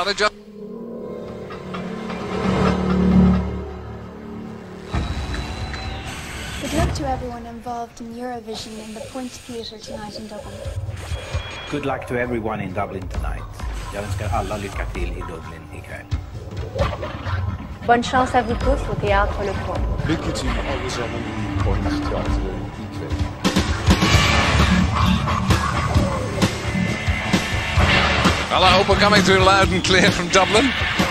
Another job. Good luck to everyone involved in Eurovision in the Point Theatre tonight in Dublin. Good luck to everyone in Dublin tonight. Jag önskar alla lycka till i Dublin ikväll. Bonne chance à vous tous au théâtre Le Point. Lycka till allesammans i Point teater ikväll. Well, I hope we're coming through loud and clear from Dublin.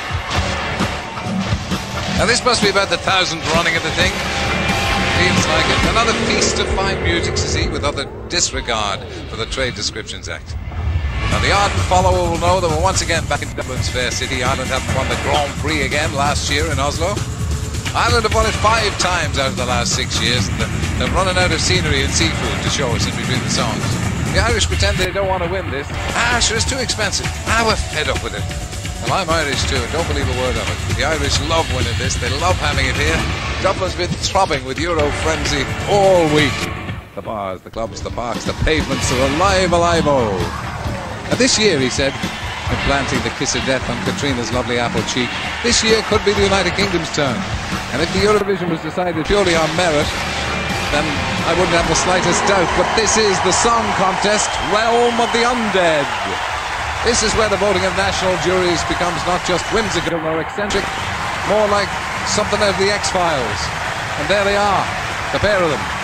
Now this must be about the 1,000th running of the thing. Feels like it. Another feast of fine music to see with utter disregard for the Trade Descriptions Act. Now the ardent follower will know that we're once again back in Dublin's fair city. Ireland haven't won the Grand Prix again last year in Oslo. Ireland have won it 5 times out of the last 6 years, and they're running out of scenery and seafood to show us in between the songs. The Irish pretend they don't want to win this. Sure, it's too expensive. We're fed up with it. Well, I'm Irish too, and don't believe a word of it. The Irish love winning this. They love having it here. Dublin's been throbbing with Euro frenzy all week. The bars, the clubs, the parks, the pavements are alive-oh. And this year, he said, implanting the kiss of death on Katrina's lovely apple cheek, this year could be the United Kingdom's turn. And if the Eurovision was decided purely on merit, then I wouldn't have the slightest doubt. But this is the Song Contest, realm of the undead. This is where the voting of national juries becomes not just whimsical or eccentric, more like something out of the X-Files. And there they are, the pair of them.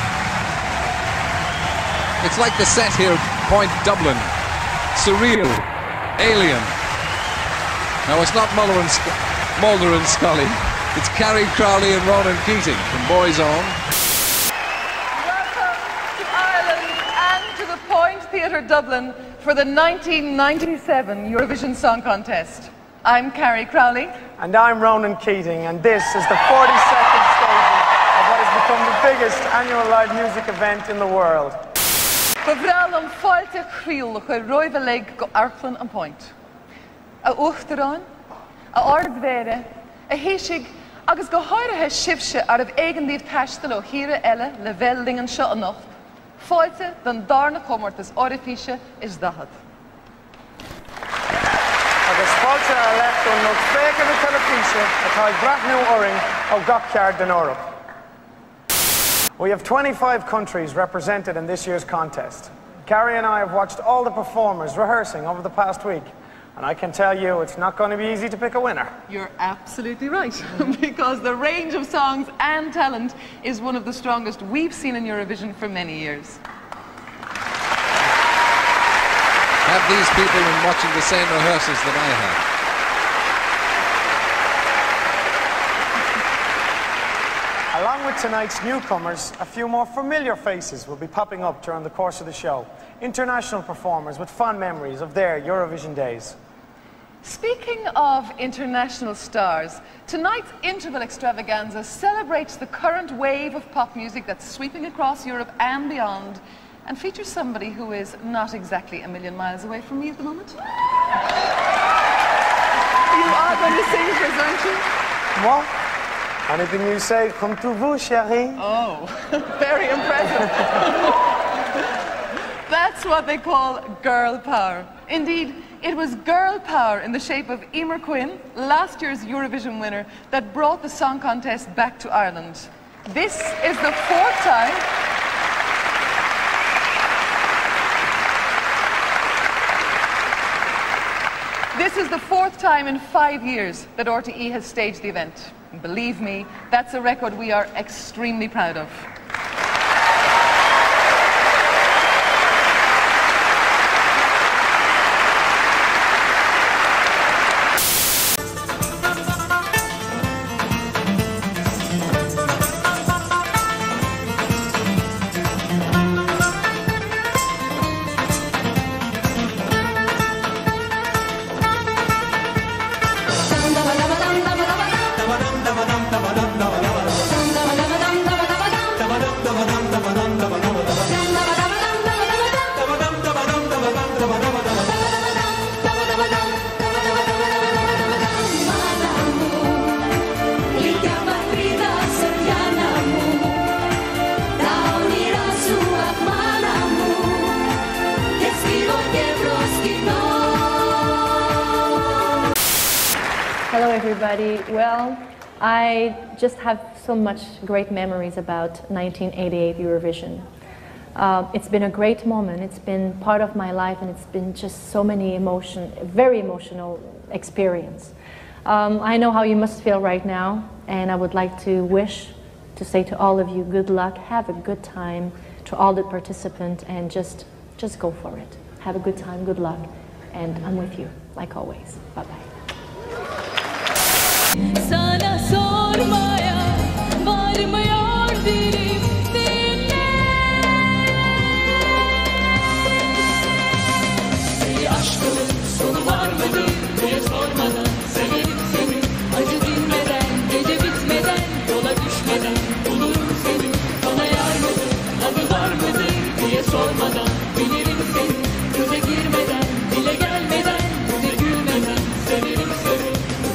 It's like the set here at Point Dublin. Surreal, alien. Now it's not Mulder and Scully. It's Carrie Crowley and Ronan Keating from Boys On. Welcome to Ireland and to the Point Theatre Dublin for the 1997 Eurovision Song Contest. I'm Carrie Crowley. And I'm Ronan Keating, and this is the 42nd staging of what has become the biggest annual live music event in the world. Bevraal om fáilte chríoch a roiveleg go archlan an point. A uchtarán, a ardvere, a héisig, agus go háirithe sibse ar of eigendíomh taistil ó híre eile le bhelding an seo anocht. Fáilte don darna comórtas orifíse is dahad. Agus fáilte a left on nó féice na telefíse atá brathnú oring ó gach ceard den Eorop. We have 25 countries represented in this year's contest. Carrie and I have watched all the performers rehearsing over the past week, and I can tell you it's not going to be easy to pick a winner. You're absolutely right, because the range of songs and talent is one of the strongest we've seen in Eurovision for many years. Have these people been watching the same rehearsals that I have? Along with tonight's newcomers, a few more familiar faces will be popping up during the course of the show. International performers with fond memories of their Eurovision days. Speaking of international stars, tonight's interval extravaganza celebrates the current wave of pop music that's sweeping across Europe and beyond, and features somebody who is not exactly a million miles away from me at the moment. You are going to sing for us, aren't you? What? Anything you say, comme tu veux, chérie. Oh, very impressive. That's what they call girl power. Indeed, it was girl power in the shape of Emer Quinn, last year's Eurovision winner, that brought the song contest back to Ireland. This is the 4th time. This is the 4th time in 5 years that RTE has staged the event. And believe me, that's a record we are extremely proud of. Hello, everybody. Well, I just have so much great memories about 1988 Eurovision. It's been a great moment. It's been part of my life, and it's been just so many very emotional experience. I know how you must feel right now, and I would like to say to all of you, good luck, have a good time, to all the participants, and just go for it. Have a good time, good luck, and I'm with you, like always. Bye-bye. Sana sormaya varmıyor dilim dinle. Bir aşkımın sonu var mıdır diye sormadan severim seni. Acı dinmeden, gece bitmeden, yola düşmeden bulurum seni. Bana yar mıdır, adı var mıdır diye sormadan bilirim seni. Göze girmeden, dile gelmeden, göze gülmeden severim seni.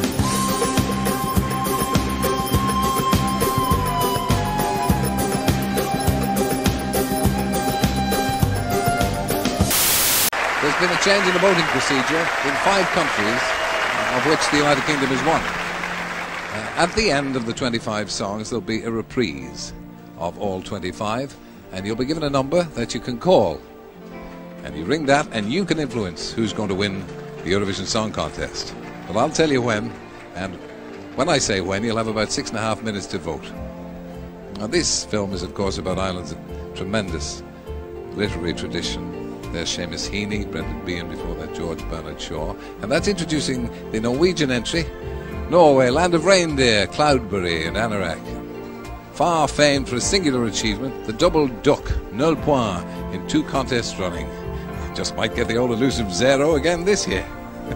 There's been a change in the voting procedure in 5 countries, of which the United Kingdom is one. At the end of the 25 songs, there'll be a reprise of all 25, and you'll be given a number that you can call. And you ring that, and you can influence who's going to win the Eurovision Song Contest. But I'll tell you when, and when I say when, you'll have about 6.5 minutes to vote. Now, this film is, of course, about Ireland's tremendous literary tradition. There's Seamus Heaney, Brendan Behan, before that George Bernard Shaw. And that's introducing the Norwegian entry, Norway, land of reindeer, Cloudberry and Anorak. Far famed for a singular achievement, the double duck, null point, in 2 contests running. Just might get the old elusive 0 again this year.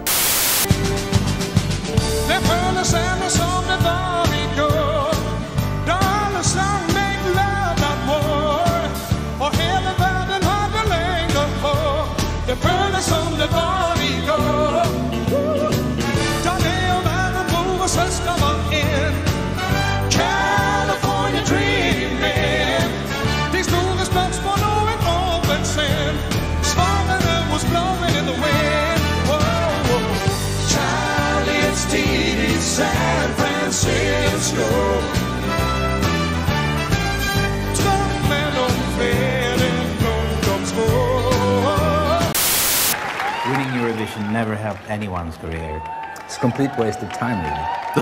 California dreaming. These movies blocks for no and open sin. Smoking was blowing in the wind. Whoa, Charlie, it's TV, San Francisco. Winning Eurovision never helped anyone's career. It's a complete waste of time, really.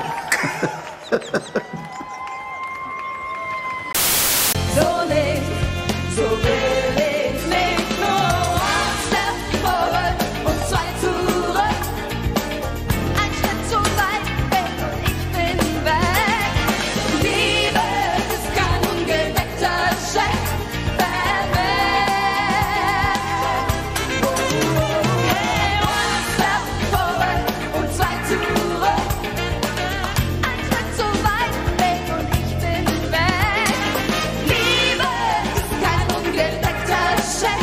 So late, so very late, make no one step forward und 2 zurück. Ein Schritt zu weit weg und ich bin weg. Liebe ist kein ungedeckter Scheck. Hey, one step forward und 2 zurück. Ein Schritt zu weit weg und ich bin weg. Liebe ist kein ungedeckter Scheck.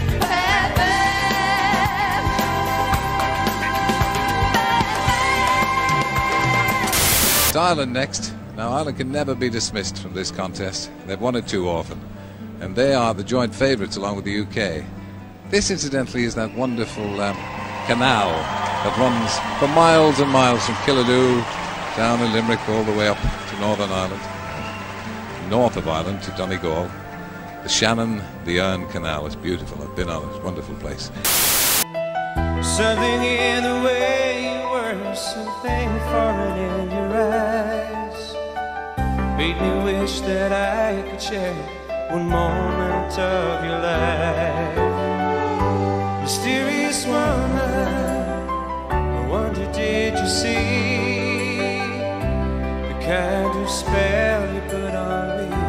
It's Ireland next. Now, Ireland can never be dismissed from this contest. They've won it too often. And they are the joint favourites along with the UK. This, incidentally, is that wonderful canal that runs for miles and miles from Killadoo down in Limerick all the way up to Northern Ireland, north of Ireland to Donegal. The Shannon, the Erne Canal is beautiful. I've been on it. It's a wonderful place. Something in the way you were, something foreign in your eyes, made me wish that I could share one moment of your life. Mysterious woman, I wonder, did you see the kind of spell you put on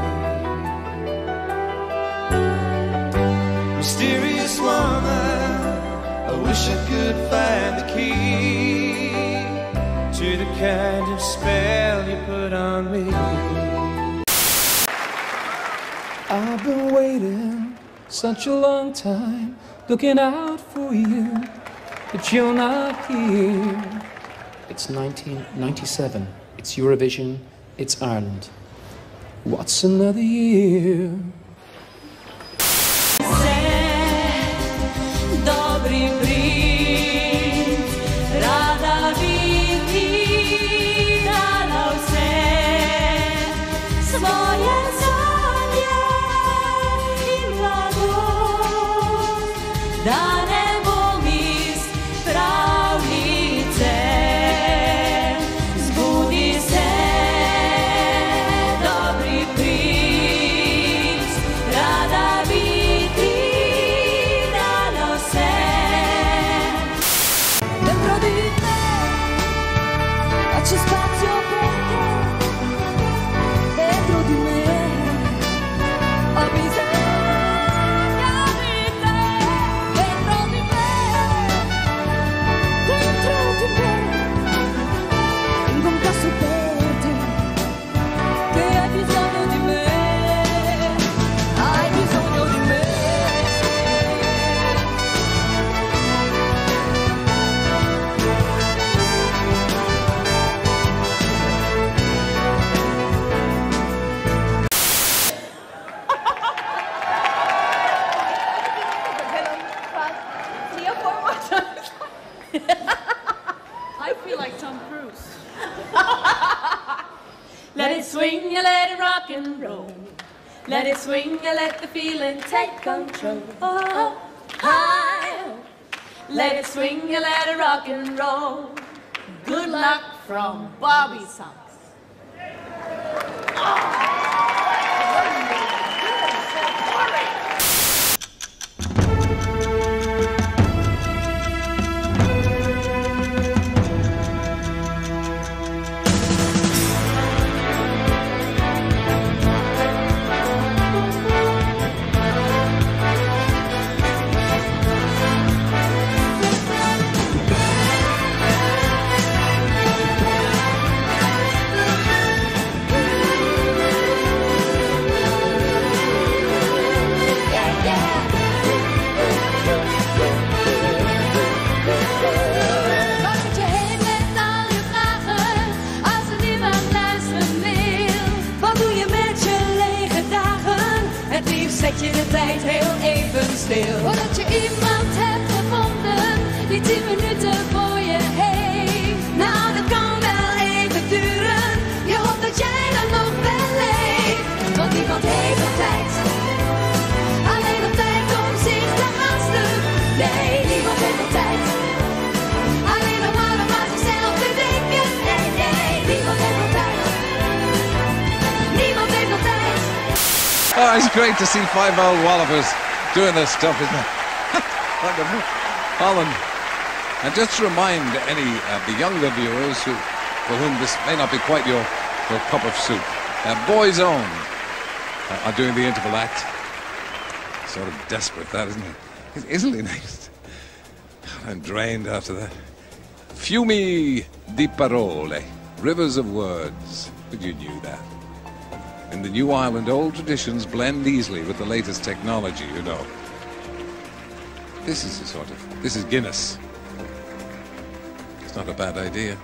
me? Mysterious woman, I wish I could find the key to the kind of spell you put on me. I've been waiting such a long time, looking out for you, but you're not here. It's 1997. It's Eurovision. It's Ireland. What's another year? Dobry princ, rada vinti. da nebo míst pravnice. Zbudí se dobrý prins, ráda by ty dalo se. Dentro di me c'è spazio per te, dentro di me ho bisogno di te, dentro di me, dentro di me, tengo un passo per te, che hai bisogno di me, hai bisogno di me. I feel like Tom Cruise. Let it swing, you let it rock and roll. Let it swing, you let the feeling take control. Oh, hi. Let it swing, you let it rock and roll. Good luck from Bobby Socks. Zet je de tijd heel even stil. Voordat je iemand hebt gevonden die 10 minuten voor je heeft. Nou, dat kan wel even duren. Je hoopt dat jij dan nog wel leeft. Want niemand heeft de tijd. Alleen nog tijd om zich te haasten. Nee, niemand heeft de tijd. Alleen nog maar om aan zichzelf te denken. Nee, nee, niemand heeft de tijd. Niemand heeft de tijd. Oh, it's great to see 5 old wallopers doing this stuff, isn't it? Wonderful. Holland. And just to remind any of the younger viewers for whom this may not be quite your cup of soup, Boys Own are doing the interval act. Sort of desperate, that, isn't it? Isn't it nice? I'm drained after that. Fiumi di parole, rivers of words. But you knew that. In the new Ireland, old traditions blend easily with the latest technology, you know. This is Guinness. It's not a bad idea.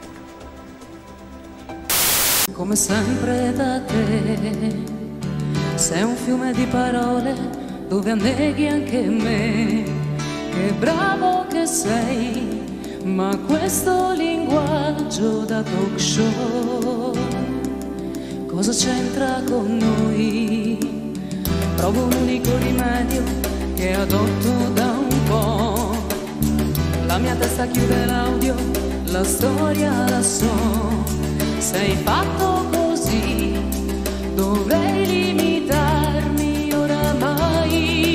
Come sempre da te, sei un fiume di parole dove anneghi anche me. Che bravo che sei, ma questo linguaggio da talk show cosa c'entra con noi? Provo un unico rimedio che adotto da un po'. La mia testa chiude l'audio, la storia la so. Sei fatto così, dovrei limitarmi oramai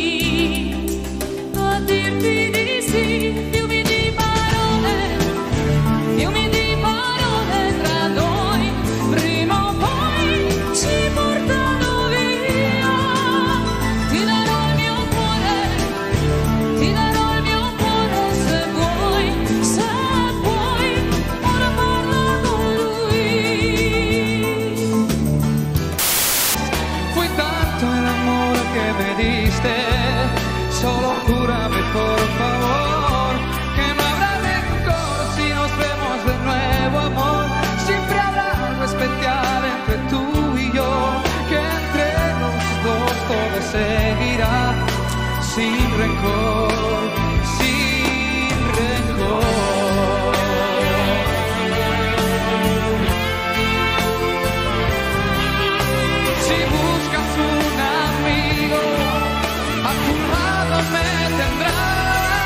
a dirti di sì. Fiumi di parole tra noi, prima o poi ci portano via. Ti darò il mio cuore se vuoi, ora parla con lui. Fue tanto el amor que me diste, solo júrame por favor que no habrá rencor si nos vemos de nuevo, amor. Siempre habrá algo especial entre tú y yo, que entre los dos todo seguirá sin rencor, sin rencor. Si buscas un amigo, a tu lado me tendrás.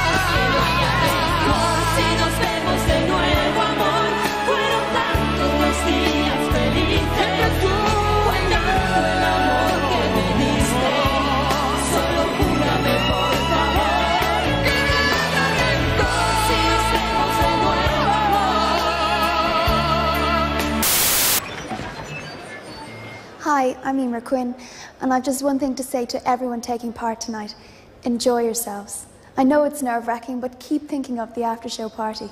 I'm Emer Quinn, and I've just one thing to say to everyone taking part tonight. Enjoy yourselves. I know it's nerve-wracking, but keep thinking of the after-show party.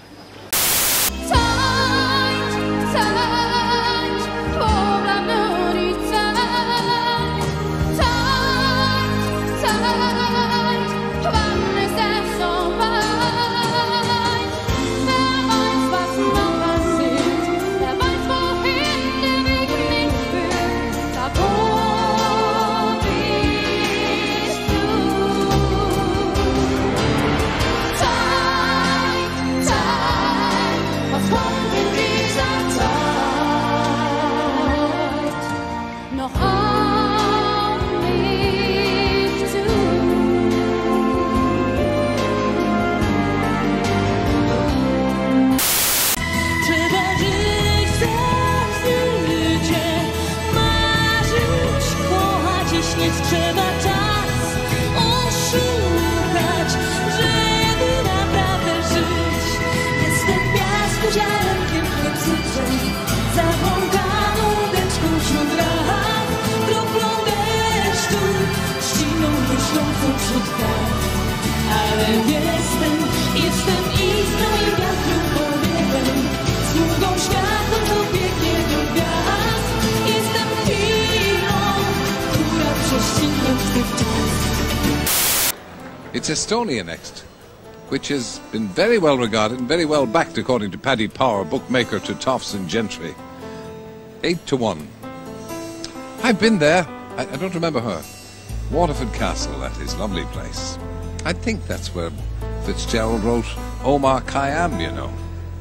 Trzeba czas oszukać, żeby naprawdę żyć. Jestem piasku, ziarenkiem, klepsyczem, zabłąkaną deczką wśród rat, kroplą deszczu, ściną myślącą wśród kart. Ale jestem iskrą i wiatru powiewem, smugą światła, co biegnie do gwiazd. Jestem chwilą, która prześciga twych czas. It's Estonia next, which has been very well regarded and very well backed according to Paddy Power, bookmaker to Toffs and Gentry. 8-1. I've been there. I don't remember her. Waterford Castle, that is. Lovely place. I think that's where Fitzgerald wrote Omar Khayyam, you know.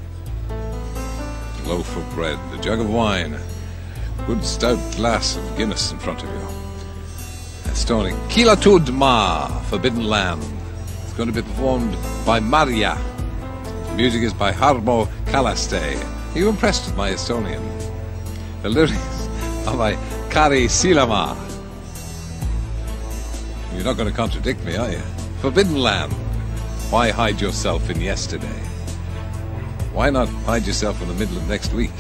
A loaf of bread, a jug of wine, a good stout glass of Guinness in front of you. Estonia. Kilatud Ma, Forbidden Land. It's going to be performed by Maria. The music is by Harmo Kalaste. Are you impressed with my Estonian? The lyrics are by Kari Silama. You're not going to contradict me, are you? Forbidden Land. Why hide yourself in yesterday? Why not hide yourself in the middle of next week?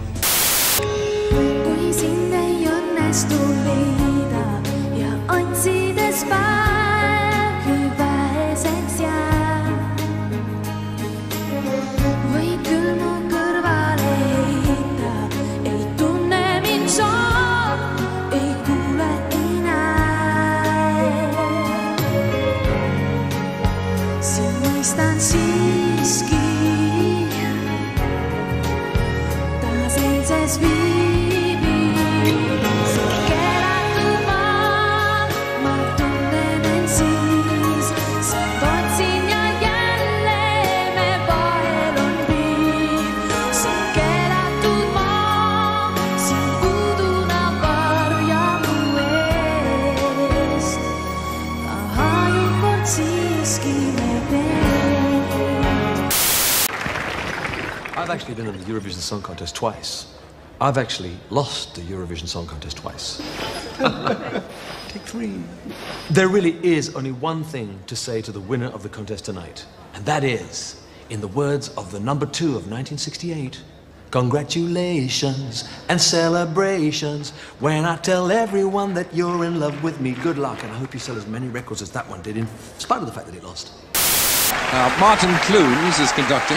I've actually been in the Eurovision Song Contest twice. I've actually lost the Eurovision Song Contest twice. Take 3. There really is only one thing to say to the winner of the contest tonight, and that is, in the words of the number 2 of 1968, congratulations and celebrations when I tell everyone that you're in love with me. Good luck, and I hope you sell as many records as that one did, in spite of the fact that it lost. Now, Martin Clunes is conducting.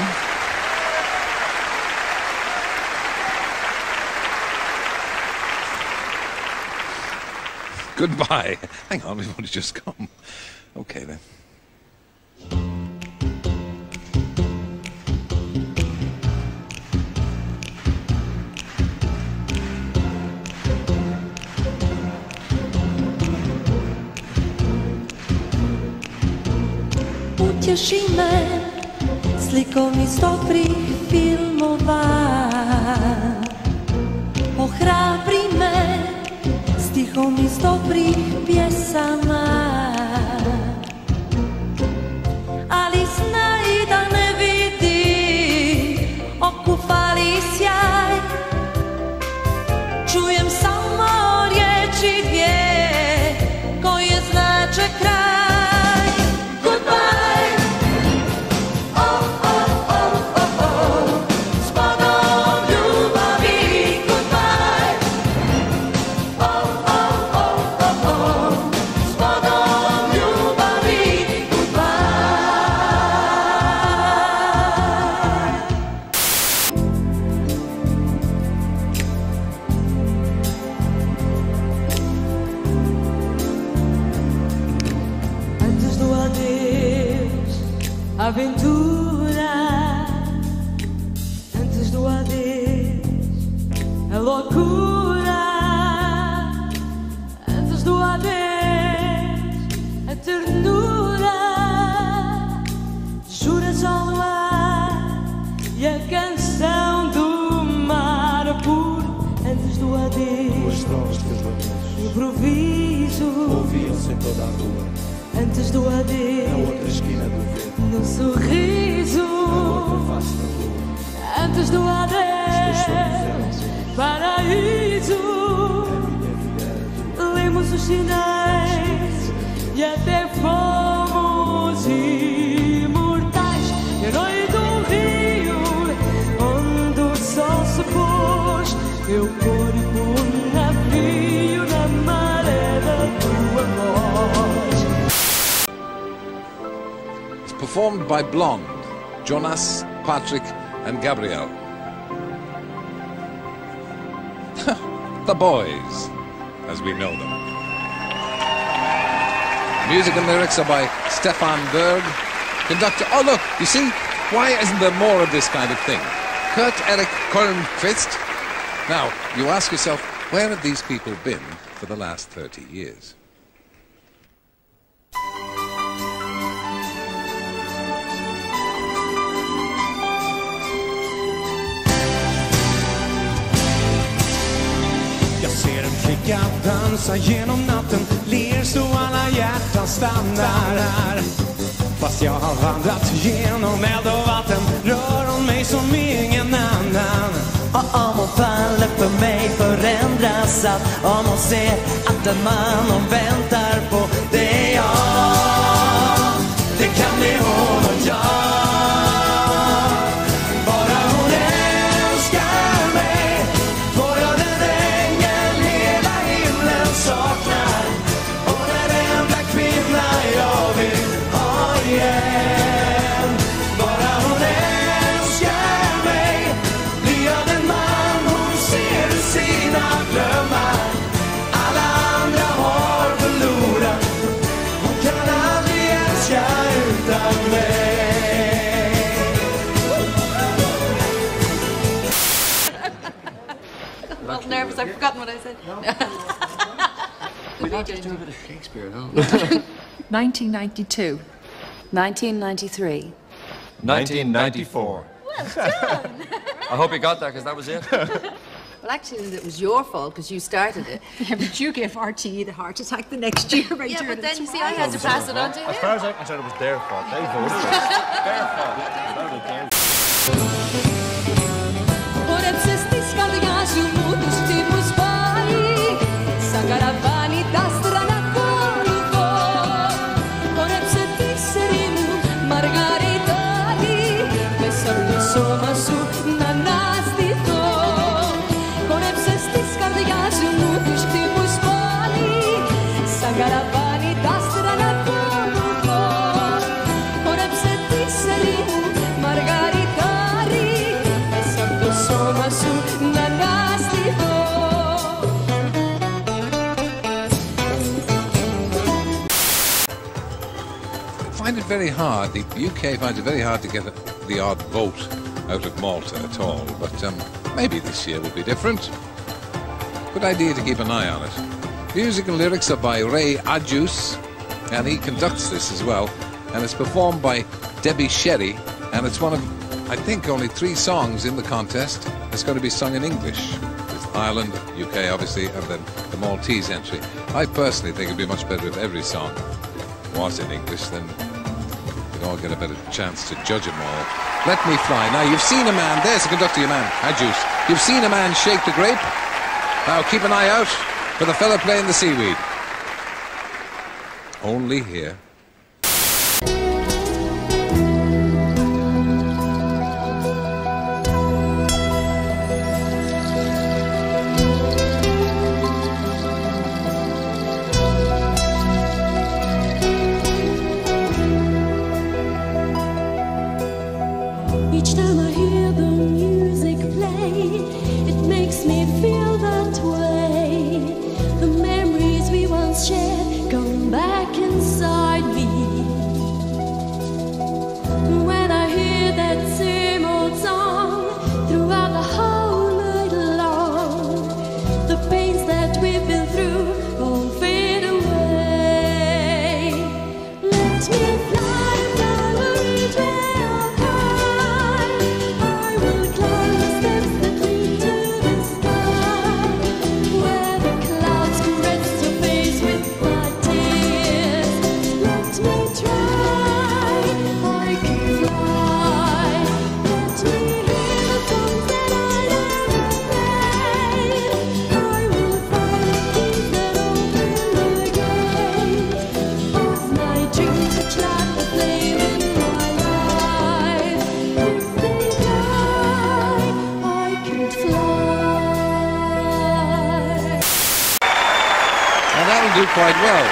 Goodbye. Hang on, we've only just come. Okay, then. Ucieszymy slikovni z dobrých filmovaní. Ochrábríme stichom z dobrých piesaní. Ali znaj da ne vidi okupali sjaj. Čujem samo riječi dvije koje znače kraj. aventura antes do adeus, a loucura antes do adeus, a ternura, juras ao luar e a canção do mar puro antes do adeus, improviso ouviam-se em toda a rua. Antes do adeus, na outra esquina do vento, no sorriso, na outra face da rua. Antes do adeus, paraíso, lemos os sinais e até fomos imortais. Herói do rio, onde o sol se pôs, meu corpo um navio na maré da tua voz. Performed by Blonde, Jonas, Patrick and Gabrielle. The boys, as we know them. Music and lyrics are by Stefan Berg. Conductor, oh look, you see, why isn't there more of this kind of thing? Kurt Erik Kölnqvist. Now, you ask yourself, where have these people been for the last 30 years? Jag ser en flicka dansa genom natten, ler så alla hjärtan stannar. Fast jag har vandrat genom eld och vatten, rör hon mig som ingen annan. Och om hon faller för mig förändras allt, om hon ser att en man hon väntar på, det är jag, det kan bli hon och jag. Nervous, I've forgotten what I said. We don't just do a bit of Shakespeare, no? 1992. 1993. 1994. Well done! I hope you got that, because that was it. Well, actually, it was your fault because you started it. Yeah, but you gave RTE the heart attack the next year. Yeah, but then you see, I had to pass it on to him. As far as I'm concerned, it was their fault. They voted for it. Their fault. Very hard. The UK finds it very hard to get the odd vote out of Malta at all, but maybe this year will be different. Good idea to keep an eye on it. Music and lyrics are by Ray Adjus, and he conducts this as well, and it's performed by Debbie Sherry, and it's one of, I think, only 3 songs in the contest. It's going to be sung in English. It's Ireland, UK obviously, and then the Maltese entry. I personally think it'd be much better if every song was in English, then all get a better chance to judge them all. Let Me Fly. Now, you've seen a man, there's the conductor, your man, Adjus. You've seen a man shake the grape. Now, keep an eye out for the fella playing the seaweed. Only here. Shared, come back inside Do quite well.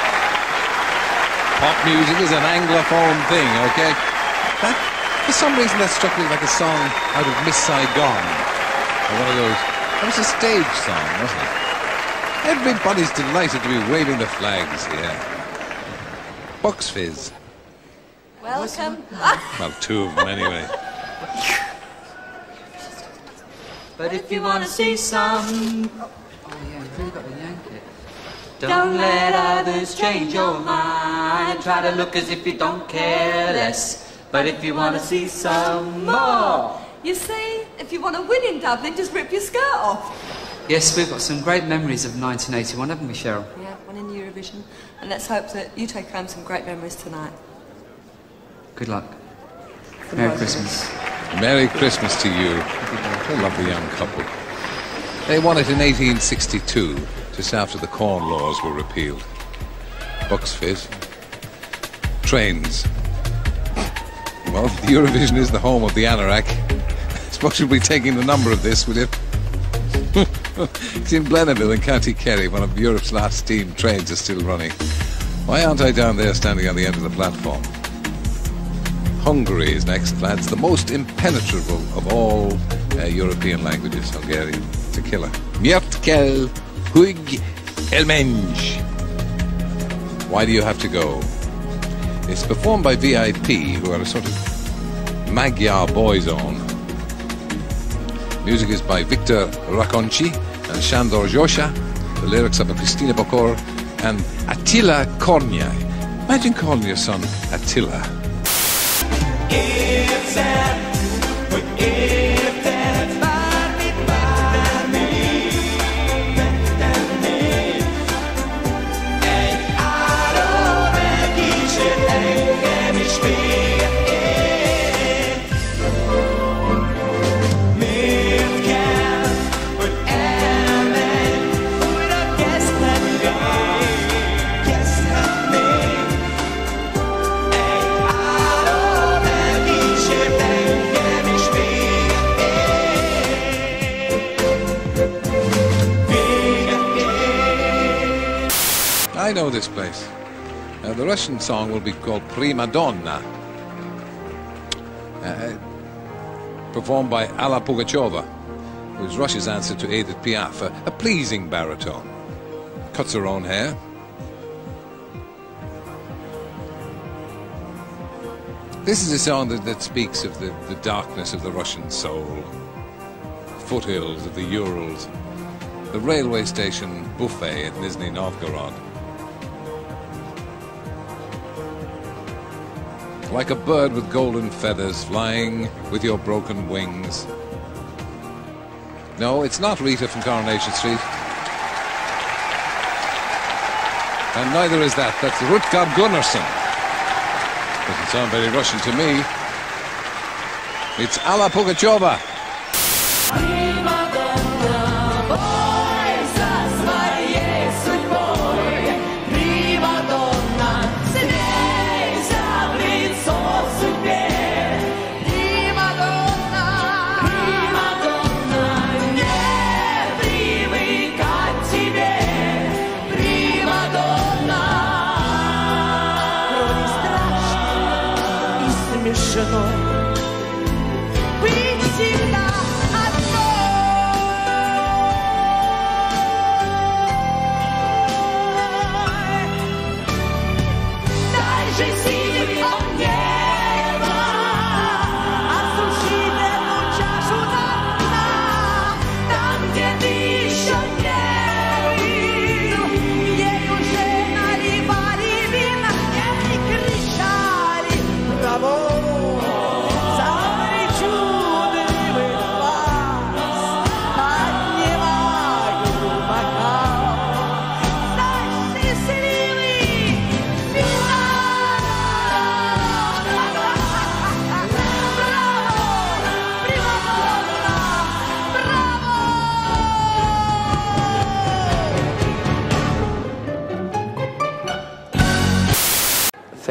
Pop music is an Anglophone thing, okay? That, for some reason, that struck me like a song out of Miss Saigon, or one of those. That was a stage song, wasn't it? Everybody's delighted to be waving the flags here. Bucks Fizz. Welcome. Well, two of them anyway. But if you want to see some... Oh yeah, you've really got to yank it. Don't let others change your mind. Try to look as if you don't care less. But if you want to see some more... You see, if you want to win in Dublin, just rip your skirt off. Yes, we've got some great memories of 1981, haven't we, Cheryl? Yeah, one in Eurovision. And let's hope that you take home some great memories tonight. Good luck. Merry Christmas. Merry Christmas to you. A lovely young couple. They won it in 1862, just after the Corn Laws were repealed. Bucks Fizz. Trains. Well, Eurovision is the home of the anorak. I suppose you'll be taking the number of this, will you? It's in Blennerville in County Kerry. One of Europe's last steam trains is still running. Why aren't I down there standing on the end of the platform? Hungary is next, lads. The most impenetrable of all European languages, Hungarian. It's a killer. Miertkel Hug Elmenj. Why do you have to go? It's performed by VIP, who are a sort of Magyar boyzone. Music is by Viktor Rakonci and Sándor Zsosa. The lyrics are by Christina Bokor and Attila Kornyai. Imagine calling your son Attila. I know this place. The Russian song will be called Prima Donna, performed by Alla Pugacheva, who's Russia's answer to Edith Piaf, a pleasing baritone. Cuts her own hair. This is a song that speaks of the darkness of the Russian soul, foothills of the Urals, the railway station buffet at Nizhny Novgorod. Like a bird with golden feathers flying with your broken wings. No, it's not Rita from Coronation Street. And neither is that. That's Rutger Gunnarsson. Doesn't sound very Russian to me. It's Alla Pugacheva.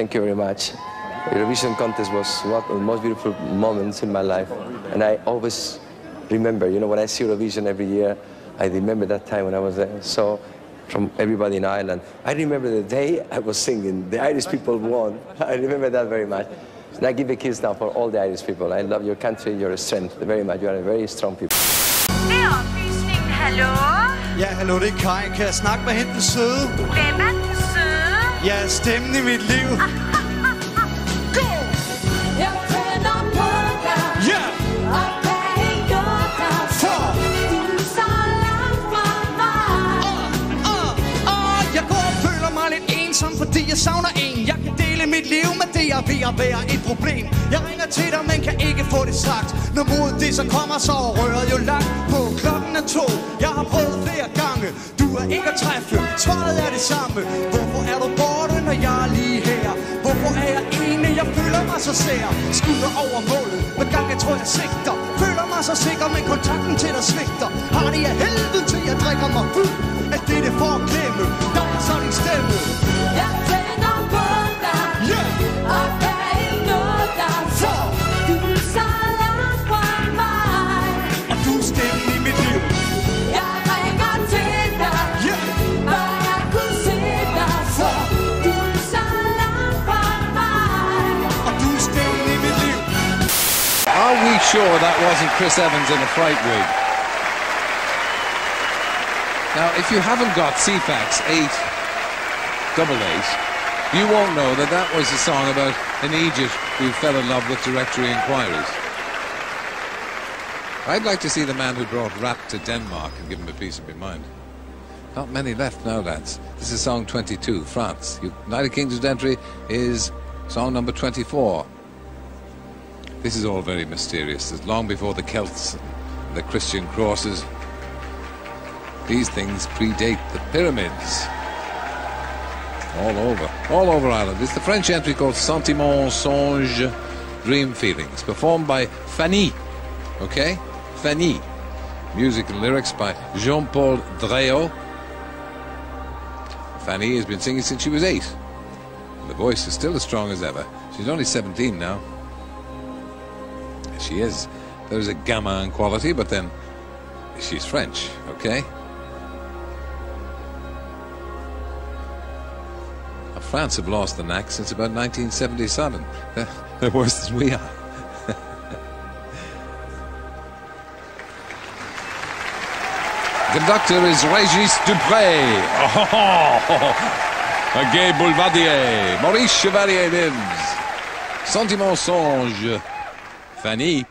Thank you very much. Eurovision contest was one of the most beautiful moments in my life. And I always remember, you know, when I see Eurovision every year, I remember that time when I was there. So, from everybody in Ireland. I remember the day I was singing, the Irish people won. I remember that very much. And I give a kiss now for all the Irish people. I love your country, your strength very much. You are a very strong people. Hallo? Ja, hallo, det er Kai. Kan jeg snakke med hende den søde? Hvem er den søde? Ja, stemmen i mit liv. Go! Jeg tænder på dig. Ja! Og bag dig. For! Du er så langt fra mig. Jeg går og føler mig lidt ensom, fordi jeg savner en. Jeg kan dele mit liv med det, jeg er ved at være et problem. Jeg ringer til dig, men kan ikke få det sagt. Når mod det så kommer, så er røret jo langt på. Klokken er 2, jeg har prøvet flere gange. Du er ikke at træffe, svaret er det samme. Hvorfor er du borte, når jeg er lige her? Hvorfor er jeg enig, jeg føler mig så sær? Skudder over målet, hver gang jeg tror jeg sigter. Føler mig så sikker, men kontakten til dig svigter. Har det af helvede til, jeg drikker mig fuld. At det er for at glemme, der er så din stemme. Jeg tænder på dig. Yeah! Og bag dig. For! Du er så langt fra mig. Og du er stemmen i mit liv. Jeg ringer til dig. Yeah! For jeg kunne se dig. For! Du er så langt fra mig. Og du er stemmen i mit liv. Are we sure that wasn't Chris Evans in a fright wig? Now, if you haven't got CFAX 888, you won't know that that was a song about an Egypt who fell in love with directory inquiries. I'd like to see the man who brought rap to Denmark and give him a piece of my mind. Not many left now, lads. This is song 22, France. United Kingdom's entry is song number 24. This is all very mysterious. It's long before the Celts and the Christian crosses. These things predate the pyramids. All over Ireland. It's the French entry called Sentiments, Songe, Dream Feelings, performed by Fanny. Okay? Fanny. Music and lyrics by Jean-Paul Dréau. Fanny has been singing since she was 8. And the voice is still as strong as ever. She's only 17 now. She is. There's a gamin quality, but then she's French, okay? France have lost the knack since about 1977. They're worse than we are. The conductor is Régis Dupré. Gay Boulevadier. Maurice Chevalier-Mims. Sentiments Songe. Fanny.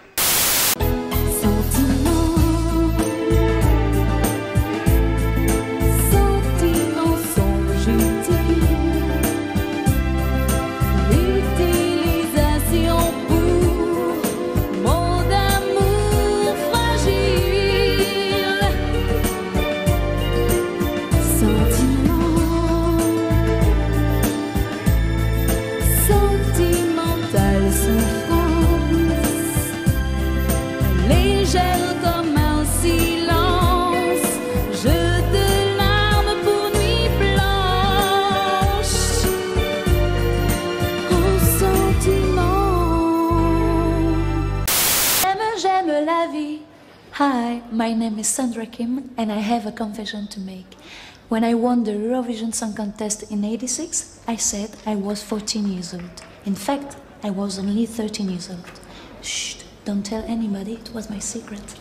Hi, my name is Sandra Kim and I have a confession to make. When I won the Eurovision Song Contest in '86, I said I was 14 years old. In fact, I was only 13 years old. Shh, don't tell anybody, it was my secret.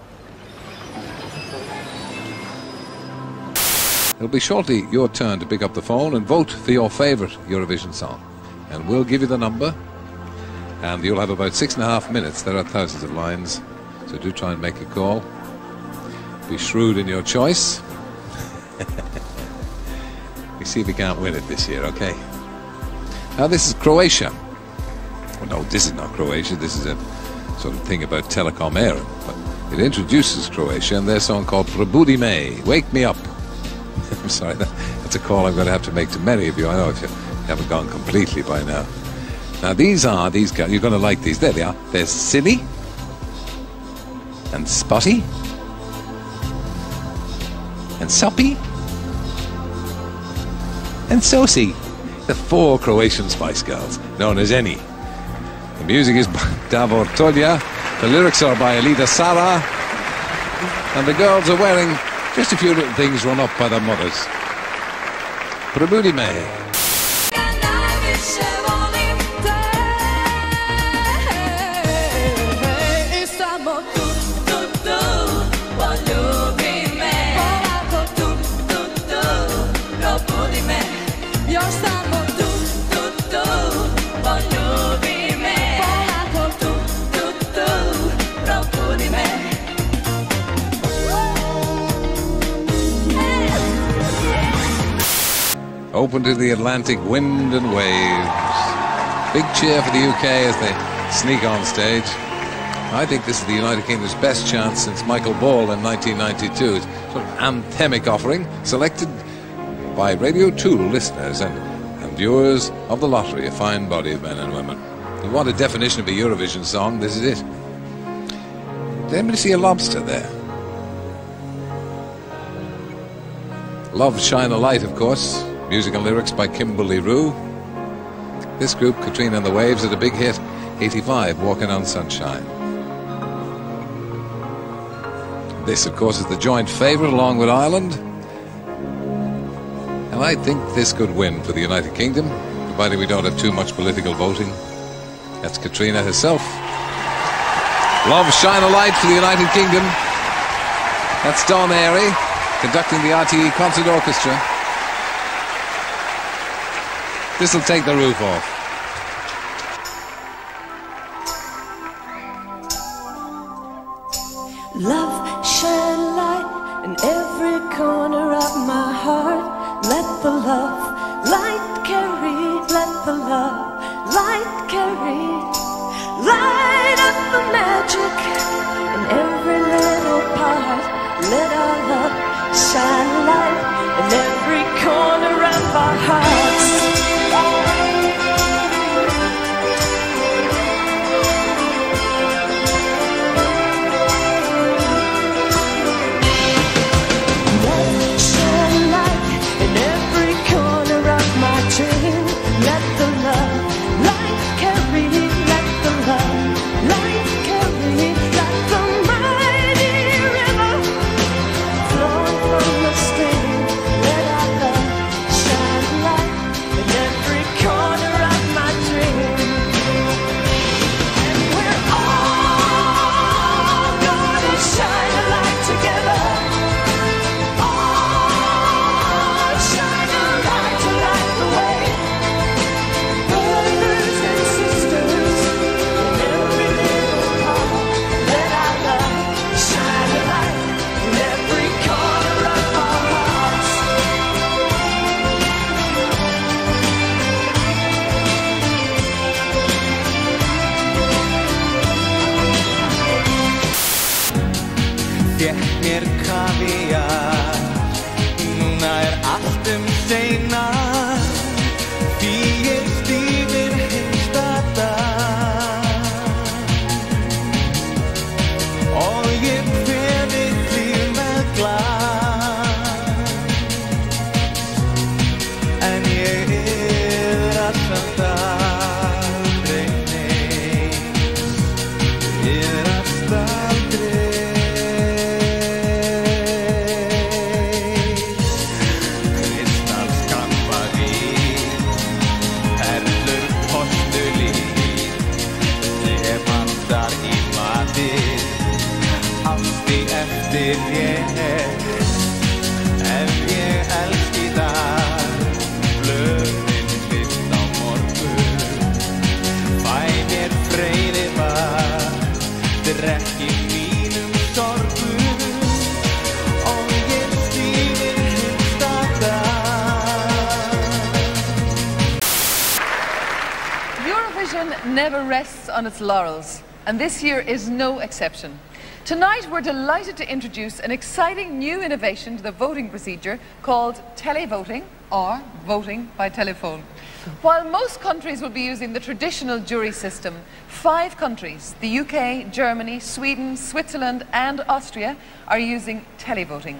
It'll be shortly your turn to pick up the phone and vote for your favourite Eurovision song. And we'll give you the number, and you'll have about 6.5 minutes. There are thousands of lines. So do try and make a call. Be shrewd in your choice. We see if we can't win it this year, okay? Now this is Croatia. Well, no, this is not Croatia. This is a sort of thing about Telecom Air. But it introduces Croatia and their song called Probudi Me, Wake Me Up. I'm sorry, that's a call I'm going to have to make to many of you. I know if you haven't gone completely by now. Now these guys, you're going to like these. There they are. They're silly. And spotty, and soppy, and saucy. the 4 Croatian Spice Girls, known as Eni. The music is by Davor Tolja, the lyrics are by Alida Sara, and the girls are wearing just a few little things run up by their mothers. Probudi me. Open to the Atlantic wind and waves. Big cheer for the UK as they sneak on stage. I think this is the United Kingdom's best chance since Michael Ball in 1992. It's sort of anthemic offering selected by Radio 2 listeners and viewers of the lottery, a fine body of men and women. If you want a definition of a Eurovision song, this is it. Did anybody see a lobster there? Love Shine a Light, of course. Music and lyrics by Kimberly Rue. This group, Katrina and the Waves, had a big hit, 85, Walking on Sunshine. This, of course, is the joint favourite along with Ireland. And I think this could win for the United Kingdom, provided we don't have too much political voting. That's Katrina herself. Love Shine a Light for the United Kingdom. That's Don Airy, conducting the RTE Concert Orchestra. This'll take the roof off. Love, shine a light in every corner of my heart. Let the love light carry, let the love light carry. Light up the magic in every little part. Let our love shine a light in every corner of our hearts. Never rests on its laurels, and this year is no exception. Tonight we're delighted to introduce an exciting new innovation to the voting procedure called televoting, or voting by telephone. While most countries will be using the traditional jury system, 5 countries, the UK, Germany, Sweden, Switzerland and Austria, are using televoting.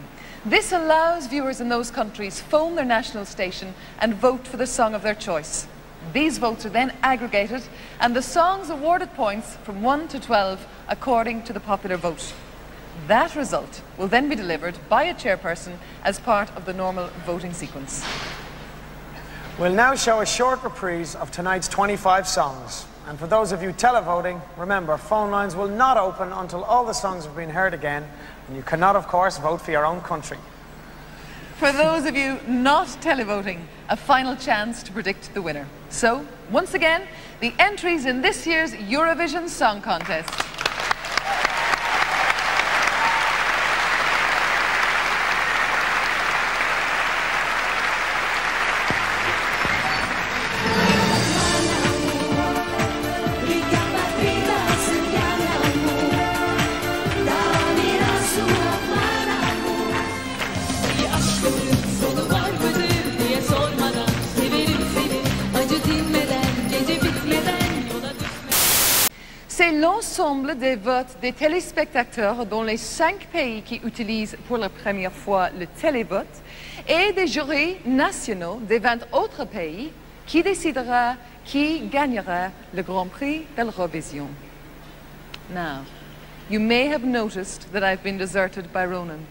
This allows viewers in those countries phone their national station and vote for the song of their choice. These votes are then aggregated and the songs awarded points from 1 to 12 according to the popular vote. That result will then be delivered by a chairperson as part of the normal voting sequence. We'll now show a short reprise of tonight's 25 songs. And for those of you televoting, remember, phone lines will not open until all the songs have been heard again, and you cannot, of course, vote for your own country. For those of you not televoting, a final chance to predict the winner. So, once again, the entries in this year's Eurovision Song Contest. C'est l'ensemble des votes des téléspectateurs dans les 5 pays qui utilisent pour la première fois le télévote et des jurys nationaux des 20 autres pays qui décidera qui gagnera le Grand Prix de l'Eurovision. Now, you may have noticed that I've been deserted by Ronan.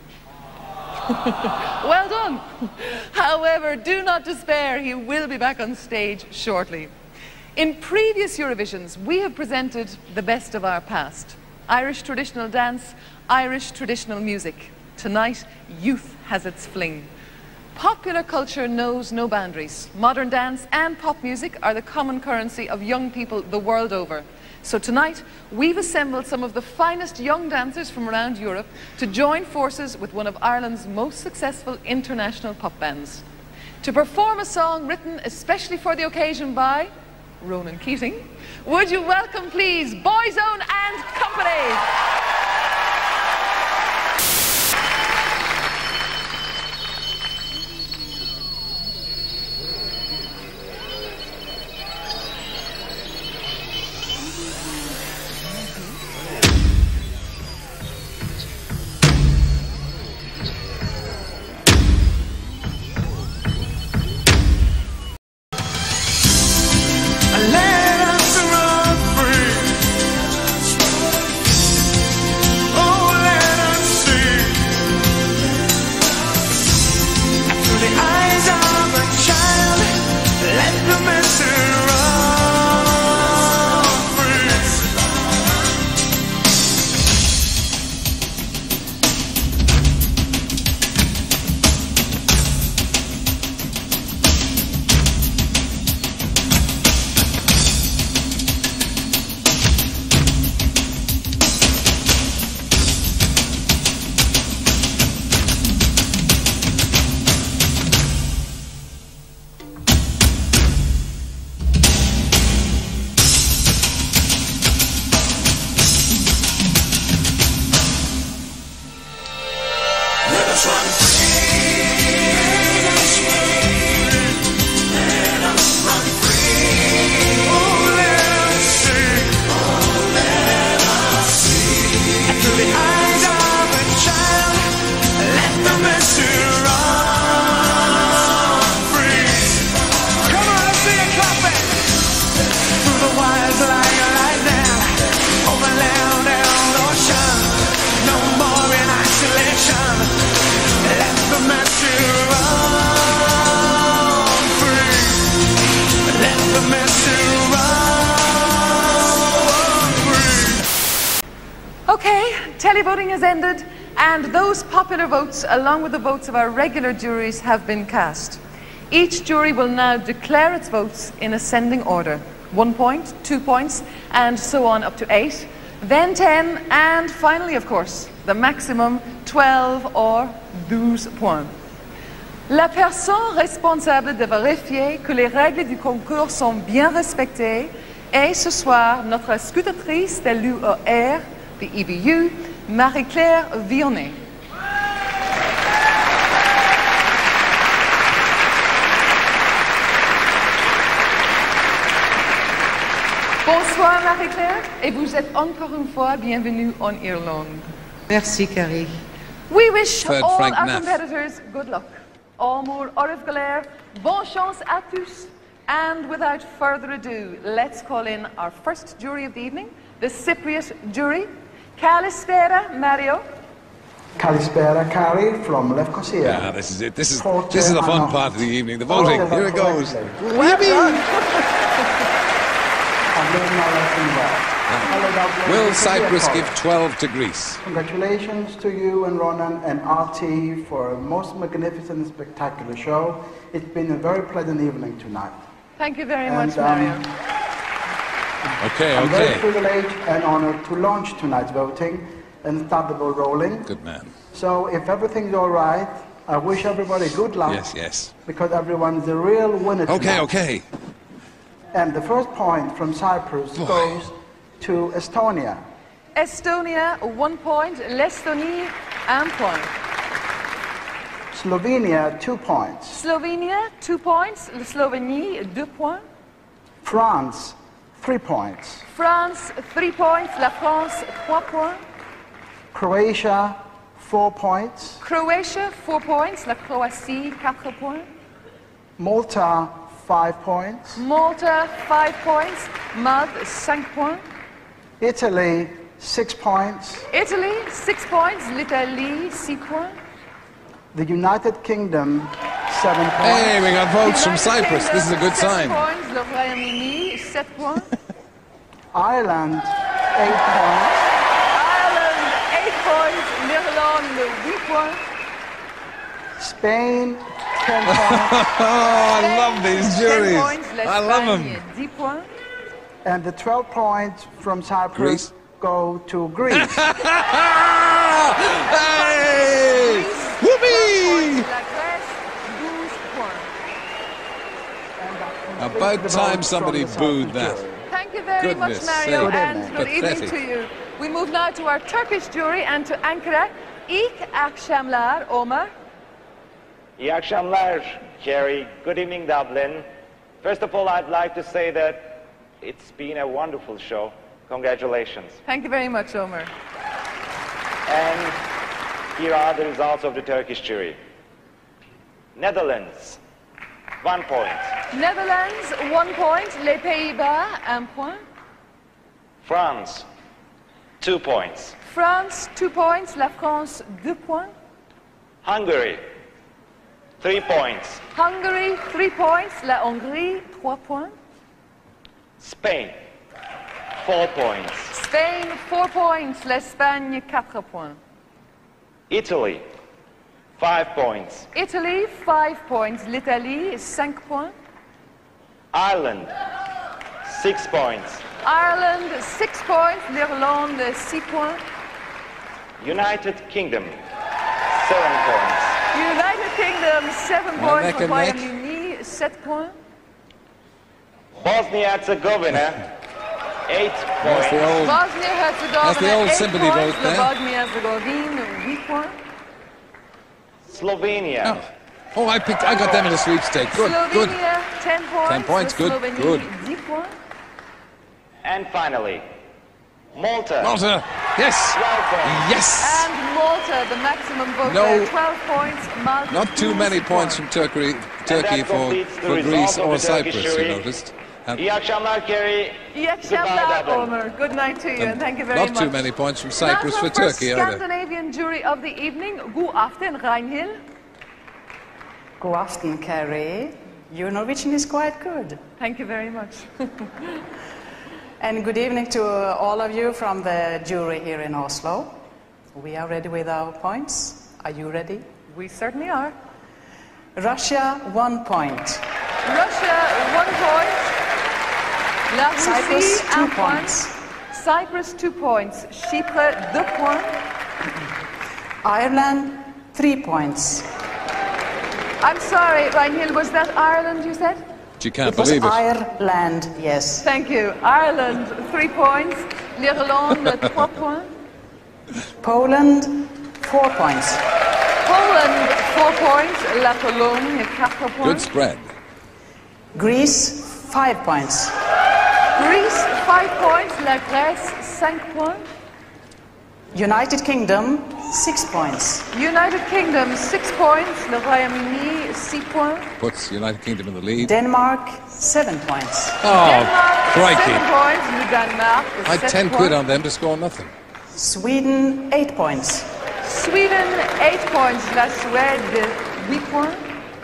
Well done! However, do not despair, he will be back on stage shortly. In previous Eurovisions, we have presented the best of our past. Irish traditional dance, Irish traditional music. Tonight, youth has its fling. Popular culture knows no boundaries. Modern dance and pop music are the common currency of young people the world over. So tonight, we've assembled some of the finest young dancers from around Europe to join forces with one of Ireland's most successful international pop bands. To perform a song written especially for the occasion by Ronan Keating, would you welcome, please, Boyzone and Company? Televoting has ended, and those popular votes, along with the votes of our regular juries, have been cast. Each jury will now declare its votes in ascending order. 1 point, 2 points, and so on up to 8, then 10, and finally, of course, the maximum 12 or 12 points. La personne responsable de vérifier que les règles du concours sont bien respectées est ce soir notre scrutatrice de l'UER, the EBU, Marie-Claire Vionnet. Bonsoir Marie-Claire, et vous êtes encore une fois bienvenue en Irlande. Merci Carrie. We wish Third all Frank our Naff. competitors good luck. All more Orif Galer, bon chance à tous. And without further ado, let's call in our first jury of the evening, the Cypriot jury. Kalispera, Mario. Kalispera, Kari from Lefkosia. Yeah, this is it. This is the fun part of the evening, the voting. Here it goes. Will Cyprus give 12 to Greece? Congratulations to you and Ronan and RT for a most magnificent and spectacular show. It's been a very pleasant evening tonight. Thank you very much, Mario. I'm very privileged and honored to launch tonight's voting and start the ball rolling. Good man. So if everything's all right, I wish everybody good luck. Yes, yes. Because everyone's a real winner tonight. Okay, okay. And the first point from Cyprus goes to Estonia. Estonia, 1 point. L'Estonie, 1 point. Slovenia, 2 points. Slovenia, 2 points. Slovenie, 2 points. France, 3 points. France, 3 points. La France, 3 points. Croatia, 4 points. Croatia, 4 points. La Croatie, 4 points. Malta, 5 points. Malta, 5 points. Malte, 5 points. Italy, 6 points. Italy, 6 points. L'Italie, 6 points. The United Kingdom, 7 points. Hey, we got votes from Cyprus. This is a good sign. 7 points. Le Royaume-Uni, 7 points. Ireland, 8 points. Ireland, 8 points. L'Irlande, 8 points. Spain, 10 points. Oh, I love these juries. 10 points. I love them. 10 points. And the 12 points from Cyprus Greece? go to Greece. Hey! Whoopee! About time somebody booed that. Thank you very Goodness much, Mario, sake. and good evening to you. We move now to our Turkish jury and to Ankara. İlk akşamlar, Omar. İyi akşamlar, Jerry. Good evening, Dublin. First of all, I'd like to say that it's been a wonderful show. Congratulations. Thank you very much, Omar. And here are the results of the Turkish jury. Netherlands, 1 point. Netherlands, 1 point. Les Pays-Bas, 1 point. France, 2 points. France, 2 points. La France, 2 points. Hungary, 3 points. Hungary, 3 points. La Hongrie, 3 points. Spain, 4 points. Spain, 4 points. L'Espagne, 4 points. Italy, 5 points. Italy, 5 points. L'Italie, 5 points. Ireland, 6 points. Ireland, 6 points. L'Irlande, 6 points. United Kingdom, 7 points. United Kingdom, 7 points. neck and Royaume-Uni, 7 points. Bosnia-Herzegovina, 8 points. Bosnia-Herzegovina, That's the old 8 sympathy points. vote there. Bosnia-Herzegovina, 8 points. Slovenia, Oh, I got them in the sweepstakes. Good, good. Slovenia, 10 points. 10 points, good, Slovenia, good. 10 points. and finally, Malta, Malta, yes, 12 points. yes. And Malta, the maximum vote No. there, 12 points. Malta, Not too many 12 points from Turkey that for completes the Greece result of or the Turkish Cyprus, you jury. noticed. And İyi akşamlar, Kerry. İyi Goodbye, akşamlar, Dublin. Omar. Good night to you, and thank you very not much. too many points from Now Cyprus to for our first Turkey either. Scandinavian jury of the evening. God aften, Reinhild. God aften, Carrie. Your Norwegian is quite good. Thank you very much. And good evening to all of you from the jury here in Oslo. We are ready with our points. Are you ready? We certainly are. Russia, 1 point. Russia, 1 point. La Cyprus, Russie, 2 1 point. points. Cyprus, 2 points. Chypre, 2 points. Ireland, 3 points. I'm sorry, Reinhild, was that Ireland you said? You can't It was believe it. Ireland, yes. Thank you. Ireland, 3 points. L'Irlande, 3 points. Poland, 4 points. Poland, 4 points. La Pologne, 4 points. Good spread. Greece, 5 points. Greece, 5 points. La Grèce, 5 points. United Kingdom, 6 points. United Kingdom, 6 points. Le Royaume-Uni, 6 points. Puts United Kingdom in the lead. Denmark, 7 points. Oh, Denmark, crikey. 7 points. Le Danemark, I had 10 quid on them to score nothing. Sweden, 8 points. Sweden, 8 points. La Suède, 8 points.